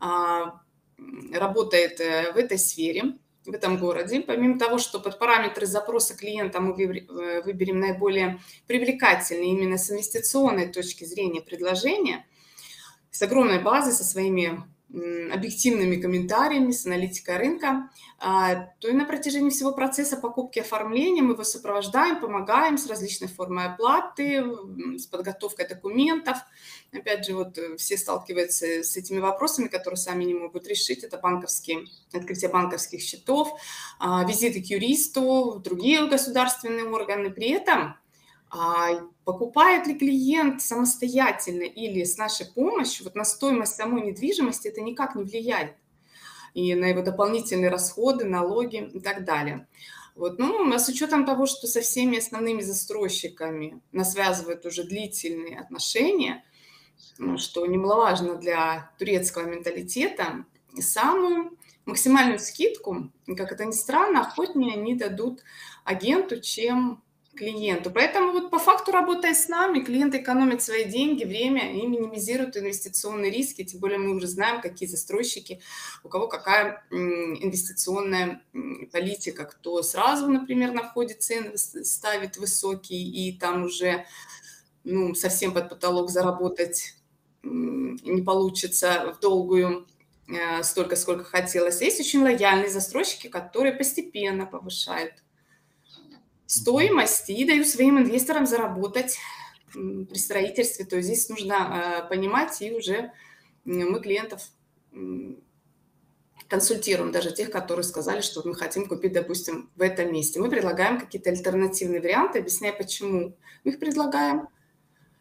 работает в этой сфере, в этом городе. Помимо того, что под параметры запроса клиента мы выберем наиболее привлекательные именно с инвестиционной точки зрения предложения, с огромной базой, со своими объективными комментариями, с аналитикой рынка, то и на протяжении всего процесса покупки и оформления мы его сопровождаем, помогаем с различной формой оплаты, с подготовкой документов. Опять же, вот все сталкиваются с этими вопросами, которые сами не могут решить. Это банковские, открытие банковских счетов, визиты к юристу, другие государственные органы. При этом покупает ли клиент самостоятельно или с нашей помощью, вот на стоимость самой недвижимости это никак не влияет. И на его дополнительные расходы, налоги и так далее. Вот, ну, а с учетом того, что со всеми основными застройщиками нас связывают уже длительные отношения, что немаловажно для турецкого менталитета, самую максимальную скидку, как это ни странно, охотнее они дадут агенту, чем клиенту. Поэтому вот по факту, работая с нами, клиент экономит свои деньги, время и минимизирует инвестиционные риски. Тем более мы уже знаем, какие застройщики, у кого какая инвестиционная политика. Кто сразу, например, на входе цены ставит высокие и там уже ну, совсем под потолок заработать не получится в долгую столько, сколько хотелось. Есть очень лояльные застройщики, которые постепенно повышают стоимость и дают своим инвесторам заработать при строительстве. То есть здесь нужно понимать, и уже мы клиентов консультируем, даже тех, которые сказали, что мы хотим купить, допустим, в этом месте. Мы предлагаем какие-то альтернативные варианты, объясняя, почему мы их предлагаем.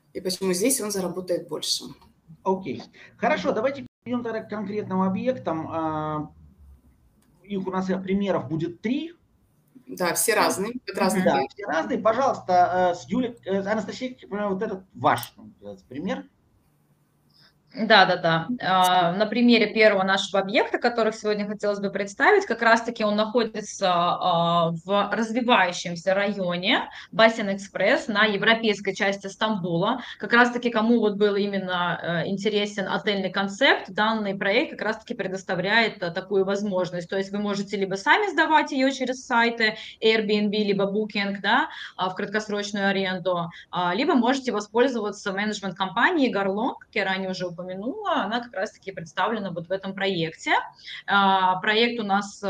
и почему здесь он заработает больше. Окей. Хорошо, давайте перейдем тогда к конкретным объектам. Их у нас примеров будет три. Да, все разные. разные да, все разные. Пожалуйста, с Юлей, Анастасия, вот этот ваш пример. Да, да, да. На примере первого нашего объекта, который сегодня хотелось бы представить, как раз-таки он находится в развивающемся районе Бассейн-Экспресс на европейской части Стамбула. Как раз-таки кому вот был именно интересен отельный концепт, данный проект как раз-таки предоставляет такую возможность. То есть вы можете либо сами сдавать ее через сайты Airbnb, либо Booking, да, в краткосрочную аренду, либо можете воспользоваться менеджмент-компанией Garlong, как я ранее уже упомянула, она как раз-таки представлена вот в этом проекте. Проект у нас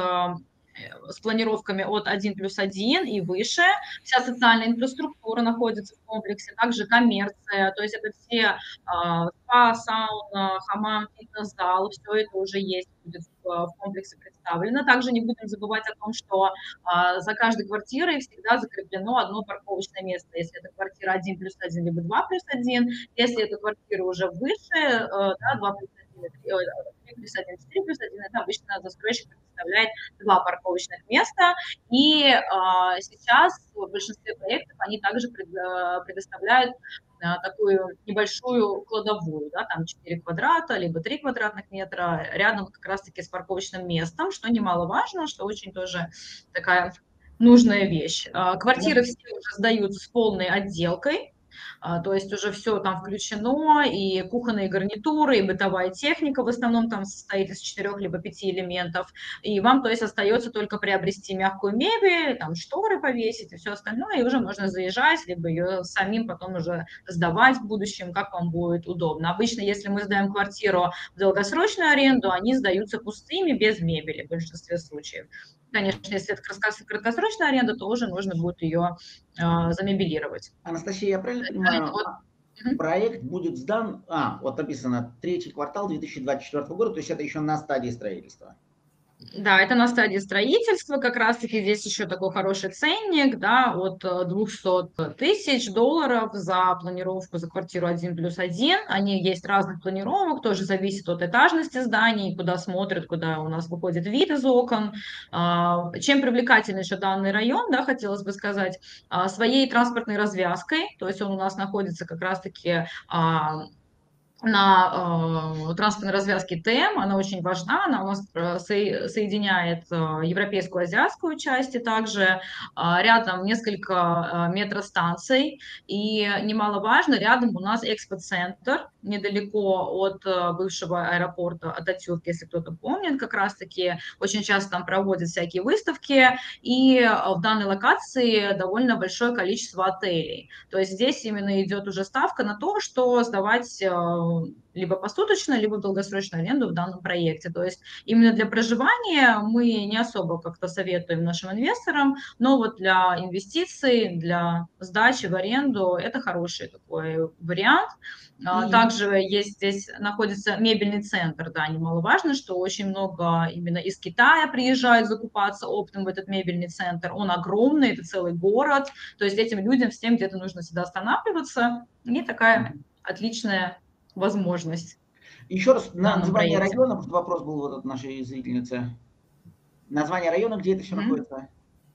с планировками от один плюс один и выше. Вся социальная инфраструктура находится в комплексе, также коммерция, то есть это все спа, сауна, хамам, фитнес-зал, все это уже есть, будет в комплексе представлено. Также не будем забывать о том, что за каждой квартирой всегда закреплено одно парковочное место. Если это квартира один плюс один, либо два плюс один, если это квартира уже выше, да, два плюс один, три плюс один, четыре плюс один, это обычно застройщик предоставляет два парковочных места. И а, сейчас в большинстве проектов они также пред, предоставляют а, такую небольшую кладовую, да, там четыре квадрата, либо три квадратных метра, рядом как раз-таки с парковочным местом, что немаловажно, что очень тоже такая нужная вещь. А, квартиры все уже сдаются с полной отделкой. А, то есть уже все там включено, и кухонные гарнитуры, и бытовая техника в основном там состоит из четырех либо пяти элементов, и вам, то есть, остается только приобрести мягкую мебель, там шторы повесить и все остальное, и уже можно заезжать, либо ее самим потом уже сдавать в будущем, как вам будет удобно. Обычно, если мы сдаем квартиру в долгосрочную аренду, они сдаются пустыми, без мебели в большинстве случаев. Конечно, если это краткосрочная аренда, то уже нужно будет ее э, замебелировать. Анастасия, я правильно понимаю, вот. Проект будет сдан, а, вот написано, третий квартал две тысячи двадцать четвёртого года, то есть это еще на стадии строительства. Да, это на стадии строительства, как раз-таки здесь еще такой хороший ценник, да, от двухсот тысяч долларов за планировку за квартиру один плюс один. Они есть разных планировок, тоже зависит от этажности зданий, куда смотрят, куда у нас выходит вид из окон. Чем привлекательный еще данный район, да, хотелось бы сказать, своей транспортной развязкой, то есть он у нас находится как раз-таки на э, транспортной развязке ТЭМ, она очень важна, она у нас со, соединяет э, европейскую, азиатскую часть, и также э, рядом несколько э, метростанций, и немаловажно, рядом у нас экспоцентр, недалеко от э, бывшего аэропорта Ататюрк, если кто-то помнит, как раз-таки очень часто там проводят всякие выставки, и в данной локации довольно большое количество отелей, то есть здесь именно идет уже ставка на то, что сдавать э, либо посуточно, либо долгосрочную аренду в данном проекте. То есть именно для проживания мы не особо как-то советуем нашим инвесторам, но вот для инвестиций, для сдачи в аренду это хороший такой вариант. И... Также есть здесь находится мебельный центр, да, немаловажно, что очень много именно из Китая приезжают закупаться оптом в этот мебельный центр. Он огромный, это целый город, то есть этим людям всем где-то нужно всегда останавливаться, и такая отличная возможность. Еще раз, название района, потому что вопрос был вот от нашей зрительницы. Название района, где это все mm-hmm. находится?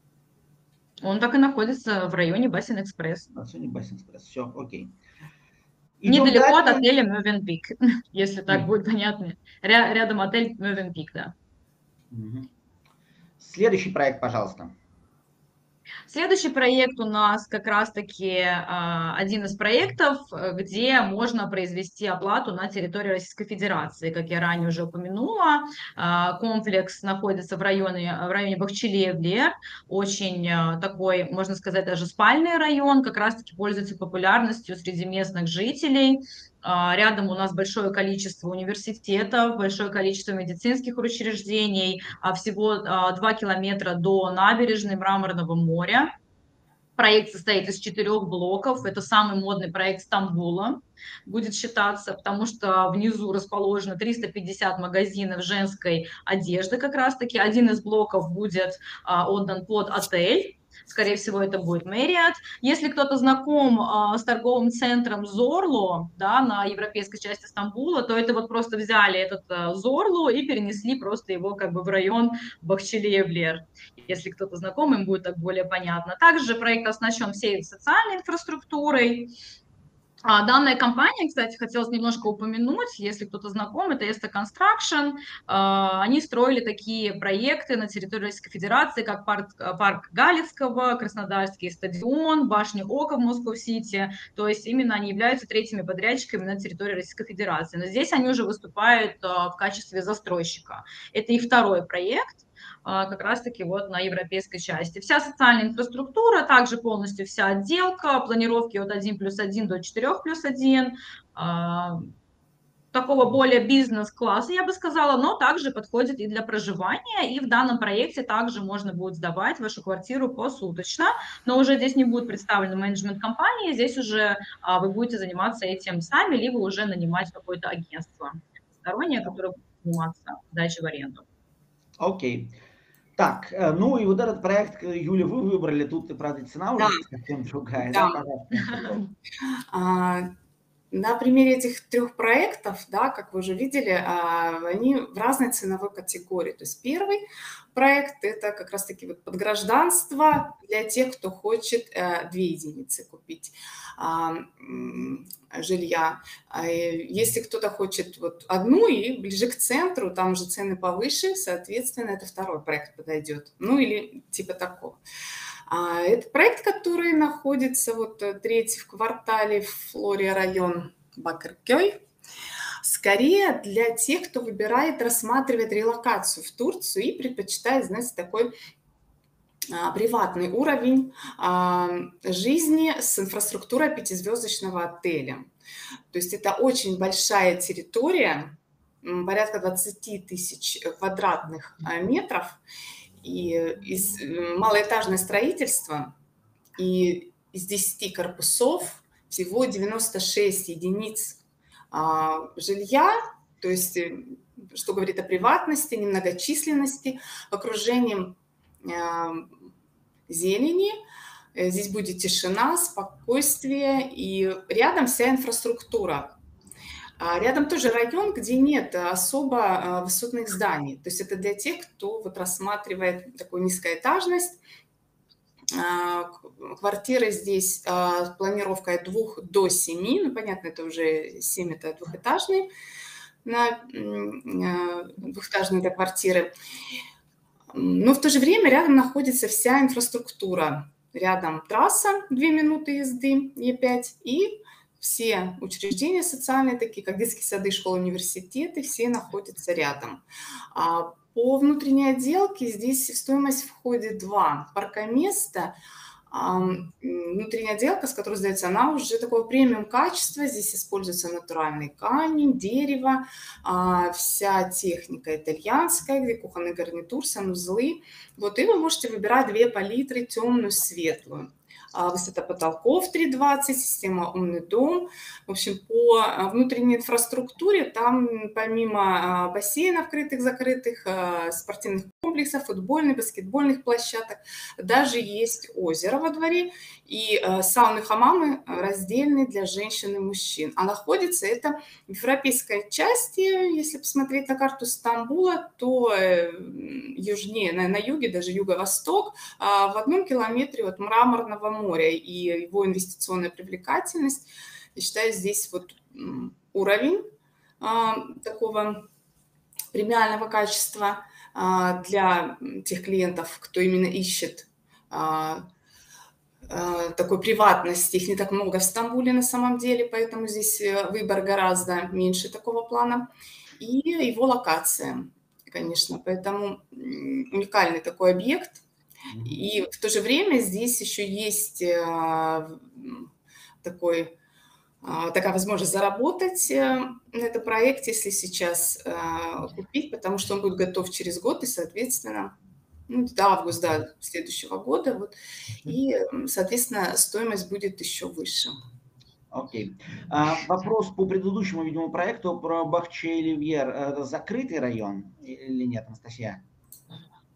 Он так и находится в районе Бассейн-Экспресс. В районе Бассейн-Экспресс, все, окей. Идем недалеко дальше. От отеля Mövenpick, если так mm-hmm. будет понятно. Ря- рядом отель Mövenpick, да. Mm-hmm. Следующий проект, пожалуйста. Следующий проект у нас как раз-таки э, один из проектов, где можно произвести оплату на территории Российской Федерации. Как я ранее уже упомянула, э, комплекс находится в районе, в районе Бахчели-Эвлер, очень э, такой, можно сказать, даже спальный район, как раз-таки пользуется популярностью среди местных жителей. Рядом у нас большое количество университетов, большое количество медицинских учреждений, всего два километра до набережной Мраморного моря. Проект состоит из четырех блоков, это самый модный проект Стамбула, будет считаться, потому что внизу расположено триста пятьдесят магазинов женской одежды как раз-таки. Один из блоков будет отдан под отель. Скорее всего, это будет Marriott. Если кто-то знаком а, с торговым центром Зорлу, да, на европейской части Стамбула, то это вот просто взяли этот а, Зорлу и перенесли просто его как бы в район Бахчели-Евлер. Если кто-то знаком, им будет так более понятно. Также проект оснащен всей социальной инфраструктурой. А данная компания, кстати, хотелось немножко упомянуть, если кто-то знаком, это Esta Construction. Они строили такие проекты на территории Российской Федерации, как парк, парк Галицкого, Краснодарский стадион, башня Ока в Москва-Сити. То есть именно они являются третьими подрядчиками на территории Российской Федерации. Но здесь они уже выступают в качестве застройщика. Это их второй проект, как раз-таки вот на европейской части. Вся социальная инфраструктура, также полностью вся отделка, планировки от один плюс один до четыре плюс один, такого более бизнес-класса, я бы сказала, но также подходит и для проживания, и в данном проекте также можно будет сдавать вашу квартиру посуточно, но уже здесь не будет представлена менеджмент компании, здесь уже а, вы будете заниматься этим сами, либо уже нанимать какое-то агентство стороннее, которое будет заниматься сдачей в аренду. Окей. Okay. Так, ну и вот этот проект, Юля, вы выбрали, тут, правда, цена уже да. совсем другая, да, да, пожалуйста. На примере этих трех проектов, да, как вы уже видели, они в разной ценовой категории. То есть первый проект – это как раз-таки вот под гражданство для тех, кто хочет две единицы купить жилья. Если кто-то хочет вот одну и ближе к центру, там уже цены повыше, соответственно, это второй проект подойдет. Ну или типа такого. Это проект, который находится вот третий в квартале в Флория, район Бакыркёй. Скорее для тех, кто выбирает, рассматривает релокацию в Турцию и предпочитает, знаете, такой а, приватный уровень а, жизни с инфраструктурой пятизвездочного отеля. То есть это очень большая территория, порядка двадцать тысяч квадратных метров, и из, малоэтажное строительство, и из десяти корпусов всего девяносто шесть единиц а, жилья, то есть, что говорит о приватности, немногочисленности, окружением а, зелени. Здесь будет тишина, спокойствие, и рядом вся инфраструктура. Рядом тоже район, где нет особо высотных зданий. То есть это для тех, кто вот рассматривает такую низкоэтажность. Квартиры здесь с планировкой от двух до семи. Ну, понятно, это уже семь, это двухэтажные, на двухэтажные это квартиры. Но в то же время рядом находится вся инфраструктура. Рядом трасса, две минуты езды, Е пять, и все учреждения социальные, такие как детские сады, школы, университеты, все находятся рядом. По внутренней отделке здесь в стоимость входит два паркоместа. Внутренняя отделка, с которой сдается, она уже такого премиум качества. Здесь используется натуральный камень, дерево, вся техника итальянская, где кухонный гарнитур, санузлы. Вот, и вы можете выбирать две палитры, темную, светлую. Высота потолков три двадцать, система «Умный дом». В общем, по внутренней инфраструктуре там помимо бассейнов крытых, закрытых, спортивных комплексов, футбольных, баскетбольных площадок, даже есть озеро во дворе и сауны, хамамы раздельные для женщин и мужчин. А находится это в европейской части, если посмотреть на карту Стамбула, то южнее, на, на юге, даже юго-восток, в одном километре от Мраморного моря, и его инвестиционная привлекательность, я считаю, здесь вот уровень такого премиального качества для тех клиентов, кто именно ищет такой приватности. Их не так много в Стамбуле на самом деле, поэтому здесь выбор гораздо меньше такого плана. И его локация, конечно, поэтому уникальный такой объект. И в то же время здесь еще есть такой, такая возможность заработать на этом проекте, если сейчас купить, потому что он будет готов через год, и, соответственно, ну, до августа да, следующего года, вот, и, соответственно, стоимость будет еще выше. Окей. А, вопрос по предыдущему, видимо, проекту про Бахчели-Евлер. Это закрытый район или нет, Анастасия?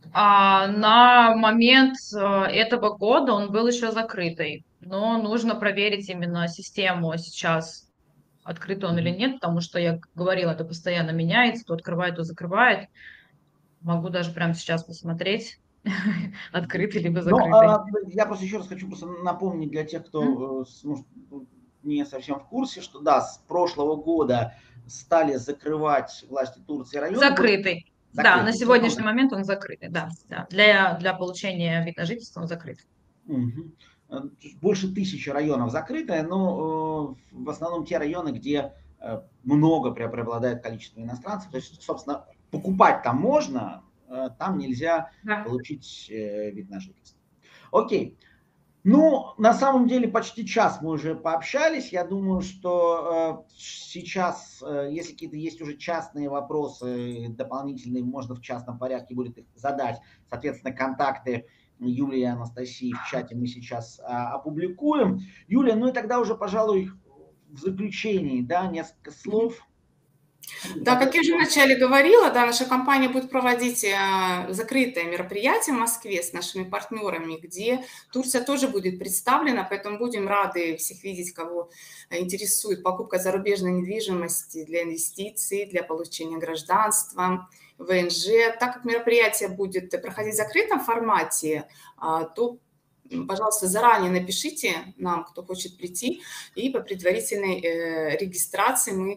А на момент э, этого года он был еще закрытый, но нужно проверить именно систему сейчас, открытый он или Мгм. нет, потому что, я говорила, это постоянно меняется, то открывает, то закрывает. Могу даже прямо сейчас посмотреть, открытый либо Ну, закрытый. а, я просто еще раз хочу просто напомнить для тех, М? кто э, с- может, не совсем в курсе, что да, с прошлого года стали закрывать власти Турции районы больше Закрытый. Да, на закрытые. Почему сегодняшний закрытые? момент он закрытый, да, да. Для, для получения вида жительства он закрыт. Мгм. Э, Больше тысячи районов закрыто, но э, в основном те районы, где э, много пре- преобладает количество иностранцев. То есть, собственно, покупать там можно, э, там нельзя Да. получить э, вид на жительство. Окей. Ну, на самом деле, почти час мы уже пообщались. Я думаю, что э, сейчас, э, если какие-то есть уже частные вопросы дополнительные, можно в частном порядке будет их задать. Соответственно, контакты Юлии и Анастасии в чате мы сейчас а, опубликуем. Юлия, ну и тогда уже, пожалуй, в заключении, да, несколько слов. Да, как я уже вначале говорила, да, наша компания будет проводить а, закрытое мероприятие в Москве с нашими партнерами, где Турция тоже будет представлена, поэтому будем рады всех видеть, кого интересует покупка зарубежной недвижимости для инвестиций, для получения гражданства, ВНЖ. Так как мероприятие будет проходить в закрытом формате, а, то, пожалуйста, заранее напишите нам, кто хочет прийти, и по предварительной э, регистрации мы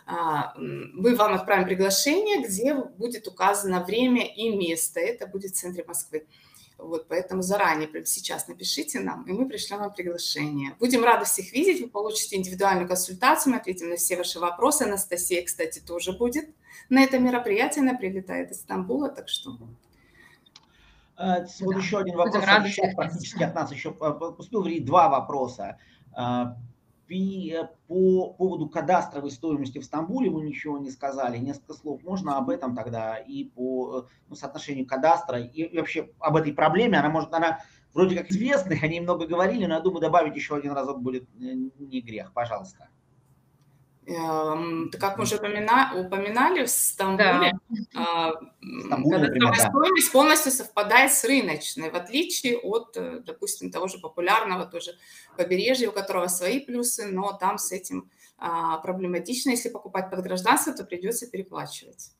мы вам отправим приглашение, где будет указано время и место. Это будет в центре Москвы. Вот, поэтому заранее, прямо сейчас напишите нам, и мы пришлем вам приглашение. Будем рады всех видеть, вы получите индивидуальную консультацию, мы ответим на все ваши вопросы. Анастасия, кстати, тоже будет на это мероприятие, она прилетает из Стамбула, так что... Э, Вот Да. еще один Будем вопрос. рады В всех чат видеть. практически от нас еще поступил два вопроса. А, пи- По поводу кадастровой стоимости в Стамбуле мы ничего не сказали. Несколько слов можно об этом тогда и по ну, соотношению кадастра и вообще об этой проблеме. Она может, она вроде как известная, о ней много говорили, но я думаю, добавить еще один разок будет э, не грех. Пожалуйста. Эм, Как мы уже упомина- упоминали, в Да. Стамбуле а, В м, Стамбуле, например, кадастровая да. стоимость полностью совпадает с рыночной, в отличие от, э, допустим, того же популярного тоже побережья, у которого свои плюсы, но там с этим а, проблематично. Если покупать под гражданство, то придется переплачивать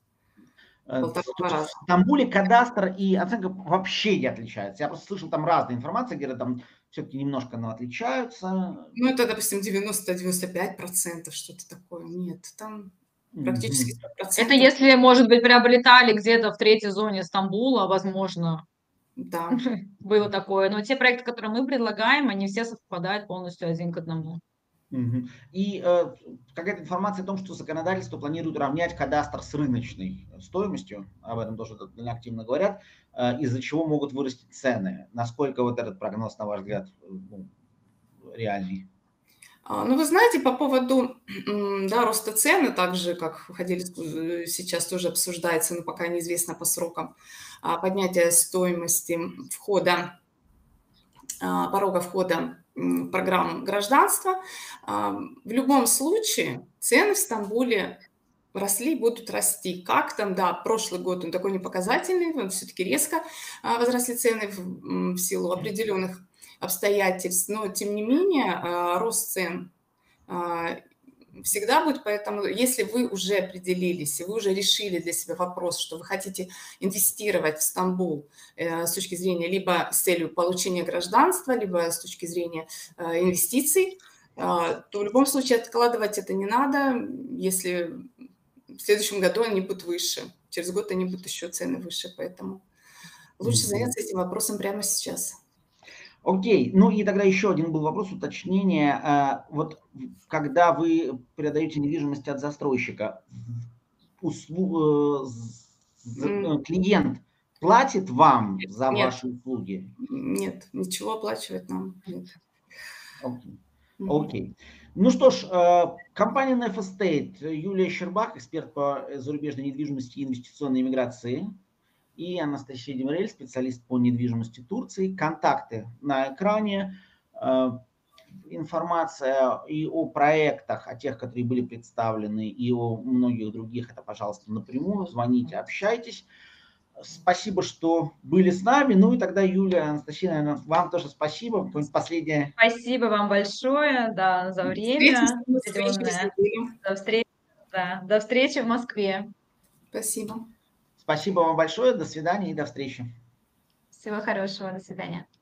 в Э, То полтора есть раза. в Стамбуле кадастр и оценка вообще не отличаются. Я просто слышал там разные информации, где там все-таки немножко но отличаются. Ну, это, допустим, девяносто-девяносто пять процентов, что-то такое. Нет, там практически Мгм. сто Это процентов. если, может быть, приобретали где-то в третьей зоне Стамбула, возможно, Да. было такое. Но те проекты, которые мы предлагаем, они все совпадают полностью один к одному. Мгм. И э, какая-то информация о том, что законодательство планирует равнять кадастр с рыночной стоимостью, об этом тоже довольно активно говорят, э, из-за чего могут вырасти цены. Насколько вот этот прогноз, на ваш взгляд, э, ну, реальный? А, Ну, вы знаете, по поводу м, да, роста цены, так же, как выходили, э, сейчас тоже обсуждается, но пока неизвестно по срокам, а, поднятие стоимости входа, а, порога входа м, в программу гражданства. А, В любом случае цены в Стамбуле росли и будут расти. Как там, да, прошлый год он такой непоказательный, он все-таки резко а, возросли цены в, м, в силу определенных обстоятельств, но тем не менее а, рост цен а, всегда будет, поэтому если вы уже определились, и вы уже решили для себя вопрос, что вы хотите инвестировать в Стамбул э, с точки зрения либо с целью получения гражданства, либо с точки зрения э, инвестиций, э, то в любом случае откладывать это не надо, если в следующем году они будут выше, через год они будут еще цены выше, поэтому лучше Мгм. заняться этим вопросом прямо сейчас. Окей, ну и тогда еще один был вопрос, уточнение. А, Вот когда вы передаете недвижимость от застройщика, услу- э, з- М, э, клиент платит вам за Нет, ваши услуги? нет, ничего оплачивать нам нет. Окей. Мгм. Окей. Ну что ж, э, компания Nef Estate, Юлия Щербак, эксперт по зарубежной недвижимости и инвестиционной миграции, и Анастасия Демирель, специалист по недвижимости Турции. Контакты на экране. Э, Информация и о проектах, о тех, которые были представлены, и о многих других, это, пожалуйста, напрямую. Звоните, общайтесь. Спасибо, что были с нами. Ну и тогда, Юлия, Анастасия, наверное, вам тоже спасибо. Какое-нибудь последнее. Спасибо вам большое, да, за время уделенное. До встречи, да, до встречи в Москве. Спасибо. Спасибо вам большое. До свидания и до встречи. Всего хорошего. До свидания.